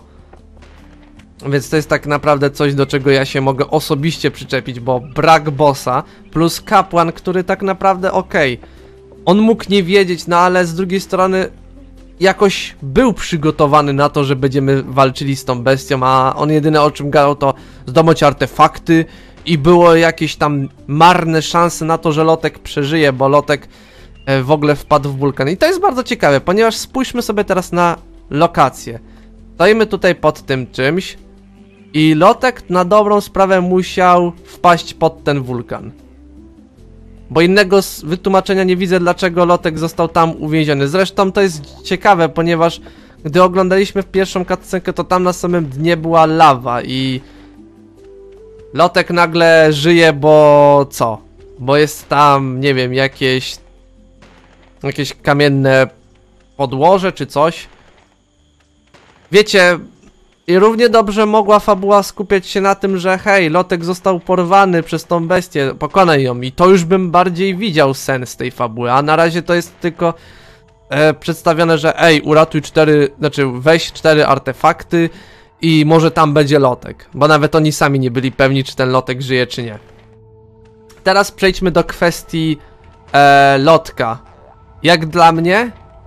Więc to jest tak naprawdę coś, do czego ja się mogę osobiście przyczepić, bo brak bossa plus kapłan, który tak naprawdę okej, okay, on mógł nie wiedzieć, no ale z drugiej strony jakoś był przygotowany na to, że będziemy walczyli z tą bestią, a on jedyne o czym gadał to zdobyć artefakty i było jakieś tam marne szanse na to, że Lotek przeżyje, bo Lotek w ogóle wpadł w wulkan. I to jest bardzo ciekawe, ponieważ spójrzmy sobie teraz na lokację. Stoimy tutaj pod tym czymś i Lotek na dobrą sprawę musiał wpaść pod ten wulkan. Bo innego wytłumaczenia nie widzę, dlaczego Lotek został tam uwięziony. Zresztą to jest ciekawe, ponieważ gdy oglądaliśmy pierwszą cutscenkę, to tam na samym dnie była lawa i Lotek nagle żyje, bo co? Bo jest tam, nie wiem, jakieś jakieś kamienne podłoże czy coś. Wiecie, i równie dobrze mogła fabuła skupiać się na tym, że hej, Lotek został porwany przez tą bestię, pokonaj ją, i to już bym bardziej widział sens tej fabuły, a na razie to jest tylko e, przedstawione, że ej, uratuj cztery, znaczy weź cztery artefakty i może tam będzie Lotek, bo nawet oni sami nie byli pewni, czy ten Lotek żyje, czy nie. Teraz przejdźmy do kwestii e, Lotka. Jak dla mnie,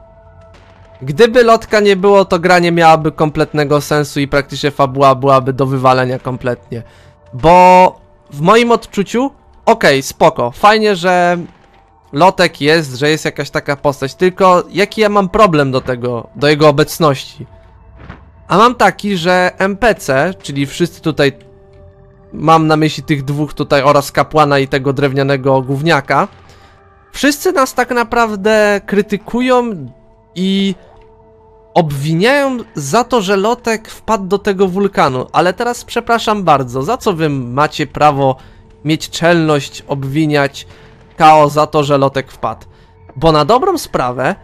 gdyby Lotka nie było, to gra nie miałaby kompletnego sensu i praktycznie fabuła byłaby do wywalenia kompletnie. Bo w moim odczuciu, okej, okay, spoko, fajnie, że Lotek jest, że jest jakaś taka postać, tylko jaki ja mam problem do tego, do jego obecności? A mam taki, że N P C, czyli wszyscy tutaj, mam na myśli tych dwóch tutaj oraz kapłana i tego drewnianego gówniaka, wszyscy nas tak naprawdę krytykują i obwiniają za to, że Lotek wpadł do tego wulkanu. Ale teraz przepraszam bardzo, za co wy macie prawo mieć czelność obwiniać K O za to, że Lotek wpadł? Bo na dobrą sprawę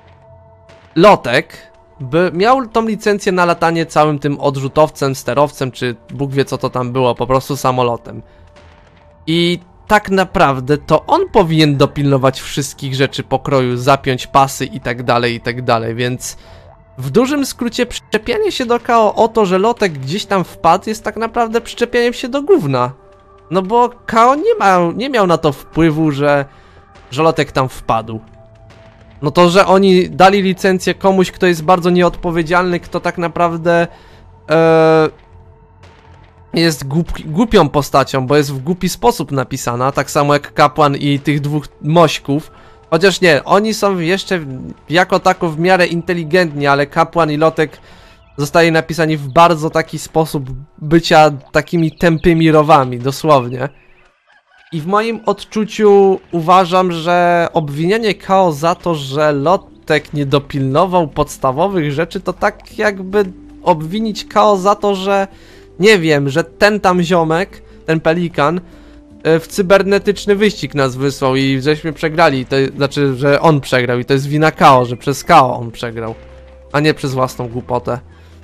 Lotek by miał tą licencję na latanie całym tym odrzutowcem, sterowcem, czy Bóg wie co to tam było, po prostu samolotem. I tak naprawdę to on powinien dopilnować wszystkich rzeczy pokroju, zapiąć pasy i tak dalej, i tak dalej, więc w dużym skrócie przyczepianie się do K O o to, że Lotek gdzieś tam wpadł, jest tak naprawdę przyczepianiem się do gówna. No bo K O nie, ma, nie miał na to wpływu, że, że Lotek tam wpadł. No to, że oni dali licencję komuś, kto jest bardzo nieodpowiedzialny, kto tak naprawdę e, jest głupi, głupią postacią, bo jest w głupi sposób napisana, tak samo jak kapłan i tych dwóch mośków. Chociaż nie, oni są jeszcze jako tako w miarę inteligentni, ale kapłan i Lotek zostali napisani w bardzo taki sposób bycia takimi tępymi rowami, dosłownie. I w moim odczuciu uważam, że obwinianie K O za to, że Lotek nie dopilnował podstawowych rzeczy, to tak jakby obwinić K O za to, że nie wiem, że ten tam ziomek, ten pelikan w cybernetyczny wyścig nas wysłał i żeśmy przegrali, to znaczy, że on przegrał i to jest wina K O, że przez K O on przegrał, a nie przez własną głupotę.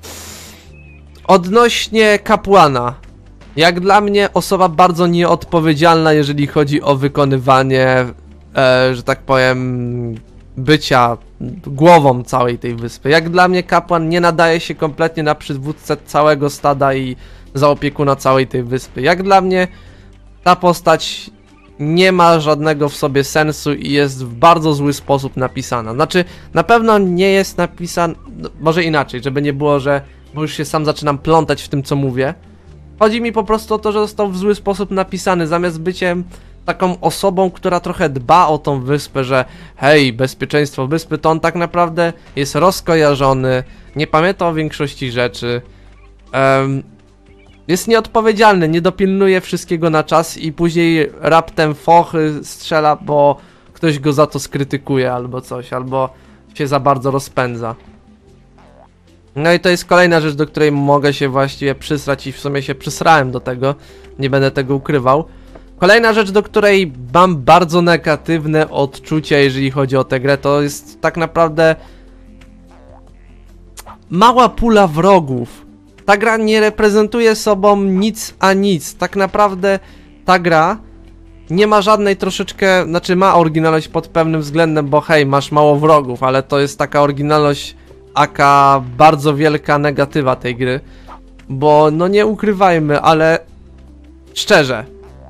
Odnośnie kapłana, jak dla mnie osoba bardzo nieodpowiedzialna, jeżeli chodzi o wykonywanie, e, że tak powiem, bycia głową całej tej wyspy. Jak dla mnie kapłan nie nadaje się kompletnie na przywódcę całego stada i za opiekuna całej tej wyspy. Jak dla mnie ta postać nie ma żadnego w sobie sensu i jest w bardzo zły sposób napisana. Znaczy, na pewno nie jest napisana, no, może inaczej, żeby nie było, że, bo już się sam zaczynam plątać w tym, co mówię. Chodzi mi po prostu o to, że został w zły sposób napisany, zamiast byciem taką osobą, która trochę dba o tą wyspę, że hej, bezpieczeństwo wyspy, to on tak naprawdę jest rozkojarzony, nie pamięta o większości rzeczy, um, jest nieodpowiedzialny, nie dopilnuje wszystkiego na czas i później raptem fochy strzela, bo ktoś go za to skrytykuje albo coś, albo się za bardzo rozpędza. No i to jest kolejna rzecz, do której mogę się właściwie przysrać i w sumie się przysrałem do tego, nie będę tego ukrywał. Kolejna rzecz, do której mam bardzo negatywne odczucia, jeżeli chodzi o tę grę, to jest tak naprawdę mała pula wrogów. Ta gra nie reprezentuje sobą nic a nic. Tak naprawdę ta gra nie ma żadnej troszeczkę, znaczy ma oryginalność pod pewnym względem, bo hej, masz mało wrogów, ale to jest taka oryginalność aka bardzo wielka negatywa tej gry. Bo no nie ukrywajmy, ale szczerze,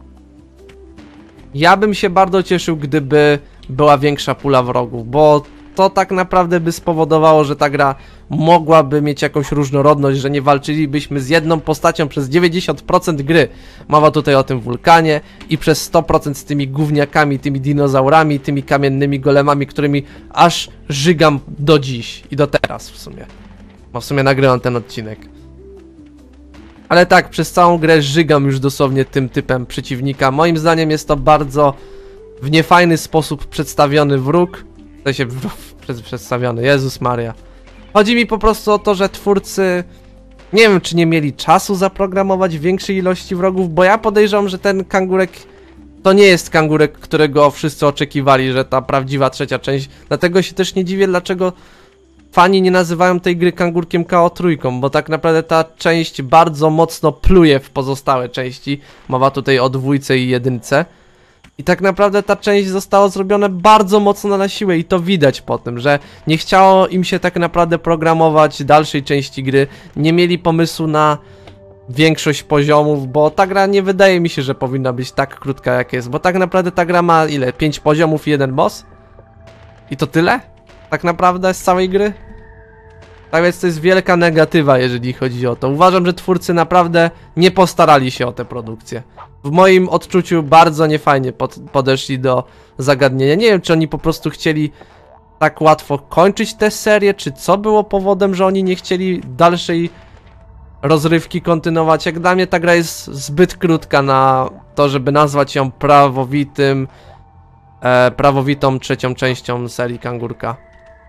ja bym się bardzo cieszył, gdyby była większa pula wrogów, bo to tak naprawdę by spowodowało, że ta gra mogłaby mieć jakąś różnorodność, że nie walczylibyśmy z jedną postacią przez dziewięćdziesiąt procent gry. Mowa tutaj o tym wulkanie i przez sto procent z tymi gówniakami, tymi dinozaurami, tymi kamiennymi golemami, którymi aż żygam do dziś i do teraz w sumie. Bo w sumie nagrywam ten odcinek. Ale tak, przez całą grę żygam już dosłownie tym typem przeciwnika. Moim zdaniem jest to bardzo w niefajny sposób przedstawiony wróg. To się przedstawiony, Jezus Maria. Chodzi mi po prostu o to, że twórcy nie wiem, czy nie mieli czasu zaprogramować większej ilości wrogów, bo ja podejrzewam, że ten kangurek to nie jest kangurek, którego wszyscy oczekiwali, że ta prawdziwa trzecia część. Dlatego się też nie dziwię, dlaczego fani nie nazywają tej gry kangurkiem K O trzy, bo tak naprawdę ta część bardzo mocno pluje w pozostałe części. Mowa tutaj o dwójce i jedynce. I tak naprawdę ta część została zrobiona bardzo mocno na siłę i to widać po tym, że nie chciało im się tak naprawdę programować dalszej części gry. Nie mieli pomysłu na większość poziomów, bo ta gra nie wydaje mi się, że powinna być tak krótka jak jest. Bo tak naprawdę ta gra ma ile? pięć poziomów i jeden boss? I to tyle? Tak naprawdę z całej gry? Tak więc to jest wielka negatywa, jeżeli chodzi o to. Uważam, że twórcy naprawdę nie postarali się o tę produkcję. W moim odczuciu bardzo niefajnie pod, podeszli do zagadnienia. Nie wiem, czy oni po prostu chcieli tak łatwo kończyć tę serię, czy co było powodem, że oni nie chcieli dalszej rozrywki kontynuować. Jak dla mnie ta gra jest zbyt krótka na to, żeby nazwać ją prawowitym, e, prawowitą trzecią częścią serii Kangurka.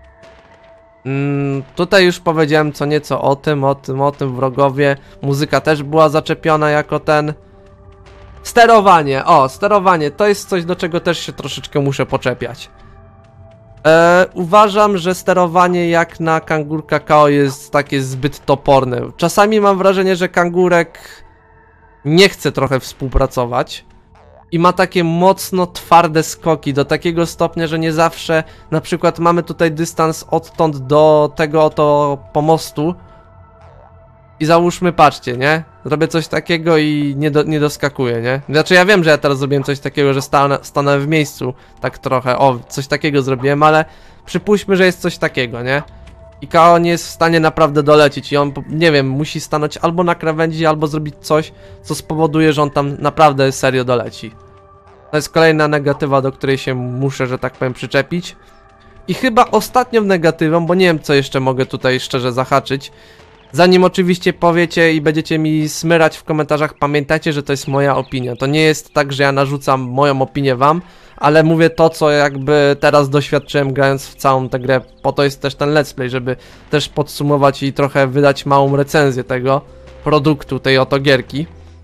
Mm, tutaj już powiedziałem co nieco o tym, o tym, o tym wrogowie. Muzyka też była zaczepiona jako ten. Sterowanie, o, sterowanie, to jest coś, do czego też się troszeczkę muszę poczepiać. E, uważam, że sterowanie jak na Kangurka K O jest takie zbyt toporne. Czasami mam wrażenie, że Kangurek nie chce trochę współpracować i ma takie mocno twarde skoki do takiego stopnia, że nie zawsze, na przykład mamy tutaj dystans odtąd do tego oto pomostu i załóżmy, patrzcie, nie? Zrobię coś takiego i nie, do, nie doskakuję, nie? Znaczy ja wiem, że ja teraz zrobiłem coś takiego, że stanę, stanę w miejscu, tak trochę, o, coś takiego zrobiłem, ale przypuśćmy, że jest coś takiego, nie? I K O nie jest w stanie naprawdę dolecieć i on, nie wiem, musi stanąć albo na krawędzi, albo zrobić coś, co spowoduje, że on tam naprawdę serio doleci. To jest kolejna negatywa, do której się muszę, że tak powiem, przyczepić. I chyba ostatnią negatywą, bo nie wiem, co jeszcze mogę tutaj szczerze zahaczyć. Zanim oczywiście powiecie i będziecie mi smyrać w komentarzach, pamiętajcie, że to jest moja opinia. To nie jest tak, że ja narzucam moją opinię wam, ale mówię to, co jakby teraz doświadczyłem grając w całą tę grę. Po to jest też ten let's play, żeby też podsumować i trochę wydać małą recenzję tego produktu, tej oto gierki.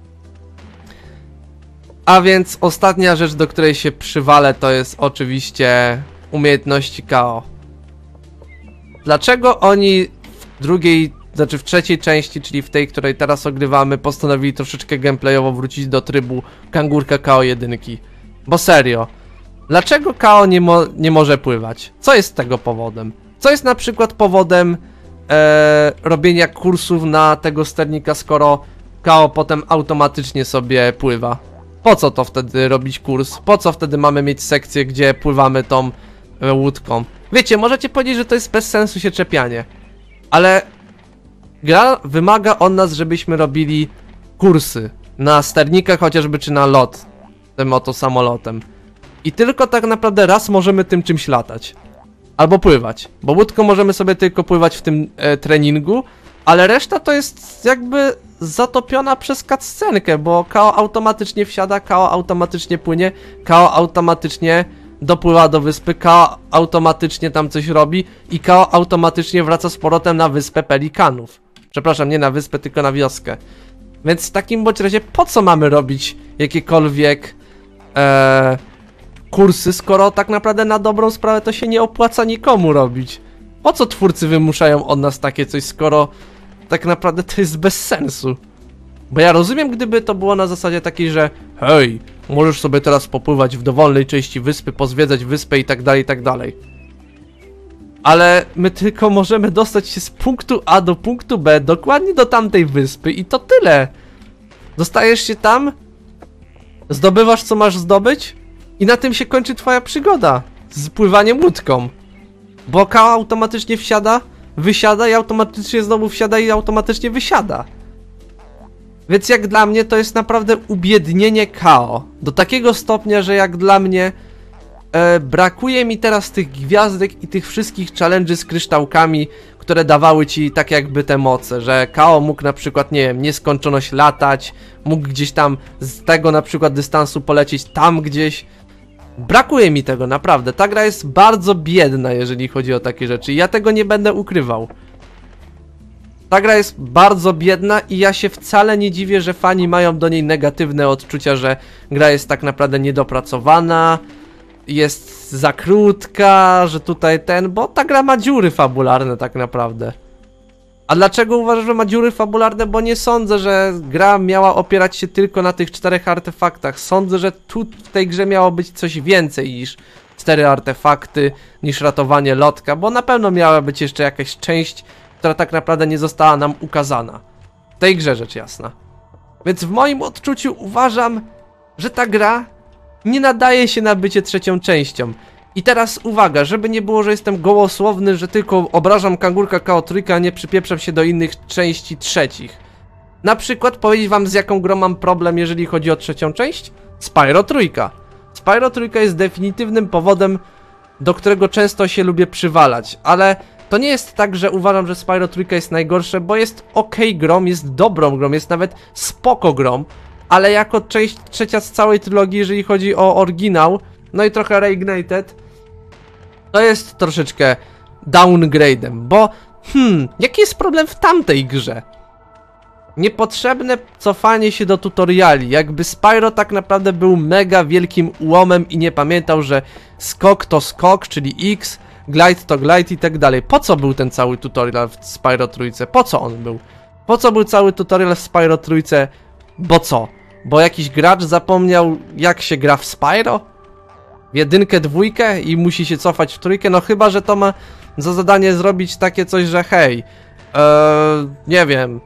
A więc ostatnia rzecz, do której się przywalę, to jest oczywiście umiejętności K O. Dlaczego oni w drugiej, znaczy w trzeciej części, czyli w tej, której teraz ogrywamy, postanowili troszeczkę gameplayowo wrócić do trybu Kangurka K O jeden? Bo serio, Dlaczego Kao nie, mo nie może pływać? Co jest tego powodem? Co jest na przykład powodem e, robienia kursów na tego sternika, skoro Kao potem automatycznie sobie pływa? Po co to wtedy robić kurs? Po co wtedy mamy mieć sekcję, gdzie pływamy tą e, łódką? Wiecie, możecie powiedzieć, że to jest bez sensu się czepianie, ale gra wymaga od nas, żebyśmy robili kursy na sternikach chociażby, czy na lot tym oto samolotem. I tylko tak naprawdę raz możemy tym czymś latać. Albo pływać, bo łódką możemy sobie tylko pływać w tym e, treningu, ale reszta to jest jakby zatopiona przez cutscenkę, bo Kao automatycznie wsiada, Kao automatycznie płynie, Kao automatycznie dopływa do wyspy, Kao automatycznie tam coś robi i Kao automatycznie wraca z powrotem na wyspę Pelikanów. Przepraszam, nie na wyspę, tylko na wioskę. Więc w takim bądź razie po co mamy robić jakiekolwiek e, kursy, skoro tak naprawdę na dobrą sprawę to się nie opłaca nikomu robić? Po co twórcy wymuszają od nas takie coś, skoro tak naprawdę to jest bez sensu? Bo ja rozumiem, gdyby to było na zasadzie takiej, że hej, możesz sobie teraz popływać w dowolnej części wyspy, pozwiedzać wyspę i tak dalej, i tak dalej. Ale my tylko możemy dostać się z punktu A do punktu B, dokładnie do tamtej wyspy i to tyle. Dostajesz się tam, zdobywasz co masz zdobyć i na tym się kończy twoja przygoda z pływaniem łódką. Bo Kao automatycznie wsiada, wysiada i automatycznie znowu wsiada i automatycznie wysiada. Więc jak dla mnie to jest naprawdę ubiednienie Kao. Do takiego stopnia, że jak dla mnie e, brakuje mi teraz tych gwiazdek i tych wszystkich challenge'y z kryształkami, które dawały ci tak jakby te moce, że Kao mógł na przykład, nie wiem, nieskończoność latać, mógł gdzieś tam z tego na przykład dystansu polecieć tam gdzieś. Brakuje mi tego, naprawdę. Ta gra jest bardzo biedna, jeżeli chodzi o takie rzeczy i ja tego nie będę ukrywał. Ta gra jest bardzo biedna i ja się wcale nie dziwię, że fani mają do niej negatywne odczucia, że gra jest tak naprawdę niedopracowana, jest za krótka, że tutaj ten, bo ta gra ma dziury fabularne tak naprawdę. A dlaczego uważasz, że ma dziury fabularne? Bo nie sądzę, że gra miała opierać się tylko na tych czterech artefaktach. Sądzę, że tu w tej grze miało być coś więcej niż cztery artefakty, niż ratowanie lotka, bo na pewno miała być jeszcze jakaś część, która tak naprawdę nie została nam ukazana. W tej grze rzecz jasna. Więc w moim odczuciu uważam, że ta gra nie nadaje się na bycie trzecią częścią. I teraz uwaga, żeby nie było, że jestem gołosłowny, że tylko obrażam Kangurka Kao trzy, a nie przypieprzam się do innych części trzecich. Na przykład powiedzieć wam, z jaką grą mam problem, jeżeli chodzi o trzecią część? Spyro trzy. Spyro trzy jest definitywnym powodem, do którego często się lubię przywalać, ale to nie jest tak, że uważam, że Spyro trzy jest najgorsze, bo jest ok grą, jest dobrą grą, jest nawet spoko grą, ale jako część trzecia z całej trylogii, jeżeli chodzi o oryginał, no i trochę Reignited, to jest troszeczkę downgrade'em, bo hmm, jaki jest problem w tamtej grze? Niepotrzebne cofanie się do tutoriali, jakby Spyro tak naprawdę był mega wielkim ułomem i nie pamiętał, że skok to skok, czyli X, glide to glide i tak dalej. Po co był ten cały tutorial w Spyro trzy? Po co on był? Po co był cały tutorial w Spyro trzy? Bo co? Bo jakiś gracz zapomniał, jak się gra w Spyro? W jedynkę, dwójkę i musi się cofać w trójkę? No chyba, że to ma za zadanie zrobić takie coś, że hej, ee, nie wiem,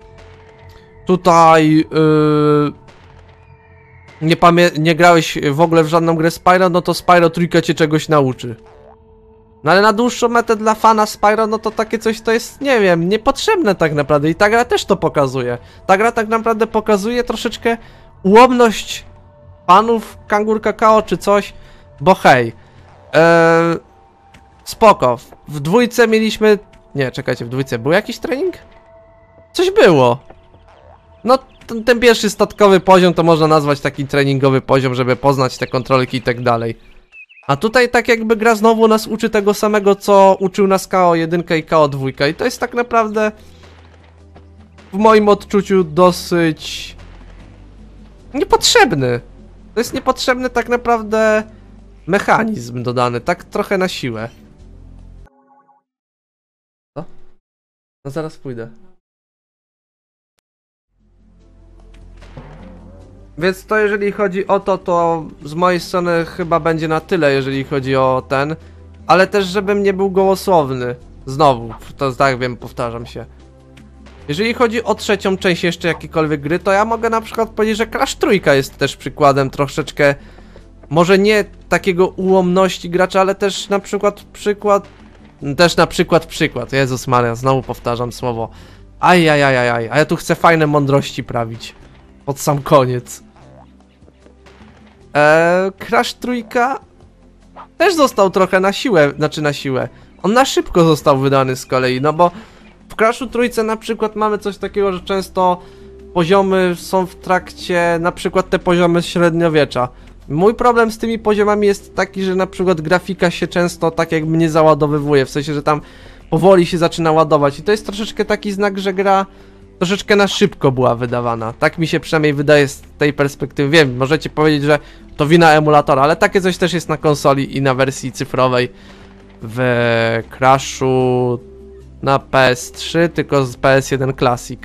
tutaj yy, nie, pamię nie grałeś w ogóle w żadną grę Spyro, no to Spyro trzy cię czegoś nauczy. No ale na dłuższą metę dla fana Spyro, no to takie coś to jest, nie wiem, niepotrzebne tak naprawdę i ta gra też to pokazuje. Ta gra tak naprawdę pokazuje troszeczkę ułomność fanów Kangurka Kao czy coś, bo hej, ee, spoko, w dwójce mieliśmy, nie, czekajcie, w dwójce był jakiś trening? Coś było. No, ten, ten pierwszy statkowy poziom to można nazwać taki treningowy poziom, żeby poznać te kontrolki i tak dalej. A tutaj tak jakby gra znowu nas uczy tego samego, co uczył nas Kao jeden i Kao dwa i to jest tak naprawdę w moim odczuciu dosyć niepotrzebny. To jest niepotrzebny tak naprawdę mechanizm dodany, tak trochę na siłę. Co? No zaraz pójdę. Więc to jeżeli chodzi o to, to z mojej strony chyba będzie na tyle, jeżeli chodzi o ten. Ale też, żebym nie był gołosłowny. Znowu, to tak wiem, powtarzam się. Jeżeli chodzi o trzecią część jeszcze jakiejkolwiek gry, to ja mogę na przykład powiedzieć, że Crash Trójka jest też przykładem troszeczkę, może nie takiego ułomności gracza, ale też na przykład przykład, też na przykład przykład, Jezus Maria, znowu powtarzam słowo. Ajajajajaj, a ja tu chcę fajne mądrości prawić. Pod sam koniec. Eee, Crash Trójka też został trochę na siłę, znaczy na siłę. On na szybko został wydany z kolei, no bo w Crashu Trójce na przykład mamy coś takiego, że często poziomy są w trakcie, na przykład te poziomy średniowiecza. Mój problem z tymi poziomami jest taki, że na przykład grafika się często tak jakby nie załadowywuje, w sensie, że tam powoli się zaczyna ładować i to jest troszeczkę taki znak, że gra troszeczkę na szybko była wydawana. Tak mi się przynajmniej wydaje z tej perspektywy. Wiem, możecie powiedzieć, że to wina emulatora, ale takie coś też jest na konsoli i na wersji cyfrowej w Crashu na P S trzy, tylko z P S jeden Classic.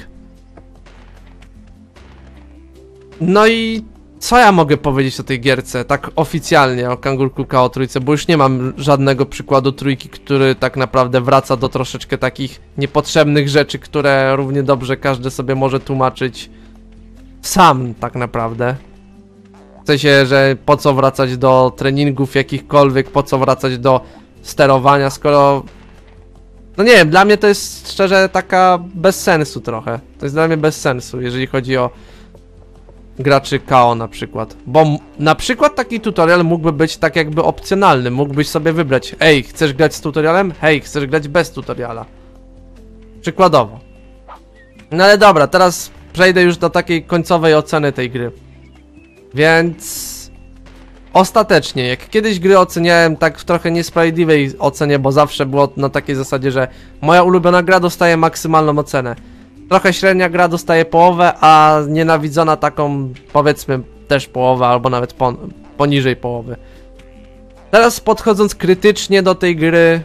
No i co ja mogę powiedzieć o tej gierce, tak oficjalnie, o Kangurku K O trójce, bo już nie mam żadnego przykładu trójki, który tak naprawdę wraca do troszeczkę takich niepotrzebnych rzeczy, które równie dobrze każdy sobie może tłumaczyć sam tak naprawdę. W sensie, że po co wracać do treningów jakichkolwiek, po co wracać do sterowania, skoro... No nie wiem, dla mnie to jest szczerze taka bez sensu trochę. To jest dla mnie bez sensu, jeżeli chodzi o graczy K O na przykład. Bo na przykład taki tutorial mógłby być tak jakby opcjonalny. Mógłbyś sobie wybrać, ej, chcesz grać z tutorialem? Hej, chcesz grać bez tutoriala. Przykładowo. No ale dobra, teraz przejdę już do takiej końcowej oceny tej gry. Więc... Ostatecznie, jak kiedyś gry oceniałem tak w trochę niesprawiedliwej ocenie, bo zawsze było na takiej zasadzie, że moja ulubiona gra dostaje maksymalną ocenę. Trochę średnia gra dostaje połowę, a nienawidzona taką, powiedzmy, też połowę, albo nawet pon poniżej połowy. Teraz podchodząc krytycznie do tej gry,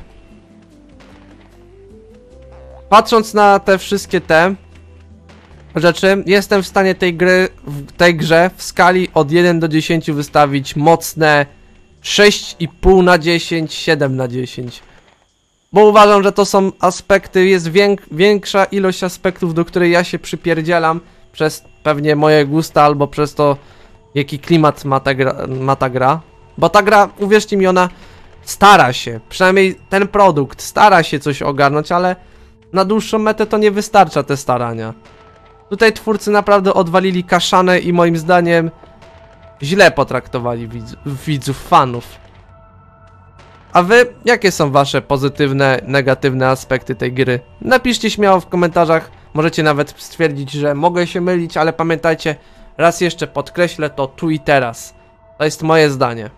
patrząc na te wszystkie te rzeczy, jestem w stanie tej gry, w tej grze w skali od jeden do dziesięciu wystawić mocne sześć i pół na dziesięć, siedem na dziesięć. Bo uważam, że to są aspekty, jest więk, większa ilość aspektów, do której ja się przypierdzielam przez pewnie moje gusta, albo przez to, jaki klimat ma ta gra. Ma ta gra. Bo ta gra, uwierzcie mi, ona stara się, przynajmniej ten produkt, stara się coś ogarnąć, ale na dłuższą metę to nie wystarcza te starania. Tutaj twórcy naprawdę odwalili kaszanę i moim zdaniem źle potraktowali widz, widzów, fanów. A wy, jakie są wasze pozytywne, negatywne aspekty tej gry? Napiszcie śmiało w komentarzach, możecie nawet stwierdzić, że mogę się mylić, ale pamiętajcie, raz jeszcze podkreślę to tu i teraz. To jest moje zdanie.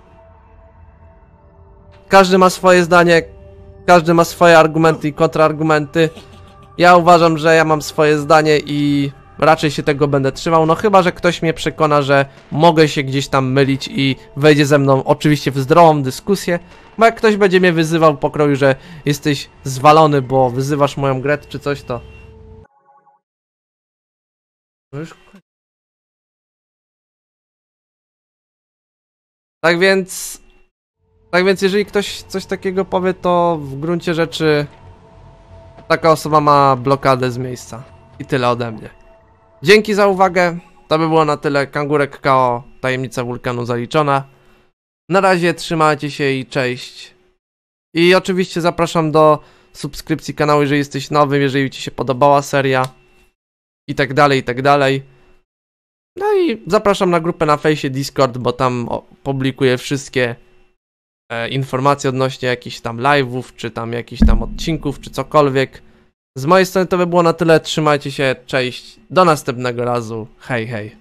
Każdy ma swoje zdanie, każdy ma swoje argumenty i kontrargumenty. Ja uważam, że ja mam swoje zdanie i raczej się tego będę trzymał, no chyba, że ktoś mnie przekona, że mogę się gdzieś tam mylić i wejdzie ze mną oczywiście w zdrową dyskusję, bo jak ktoś będzie mnie wyzywał po kroju, że jesteś zwalony, bo wyzywasz moją grę czy coś, to... No już... Tak więc... Tak więc jeżeli ktoś coś takiego powie, to w gruncie rzeczy taka osoba ma blokadę z miejsca. I tyle ode mnie. Dzięki za uwagę, to by było na tyle. Kangurek K O, tajemnica wulkanu zaliczona. Na razie trzymajcie się i cześć. I oczywiście zapraszam do subskrypcji kanału, jeżeli jesteś nowy, jeżeli ci się podobała seria. I tak dalej, i tak dalej. No i zapraszam na grupę na fejsie Discord, bo tam o, publikuję wszystkie e, informacje odnośnie jakichś tam live'ów, czy tam jakichś tam odcinków, czy cokolwiek. Z mojej strony to by było na tyle, trzymajcie się, cześć, do następnego razu, hej hej.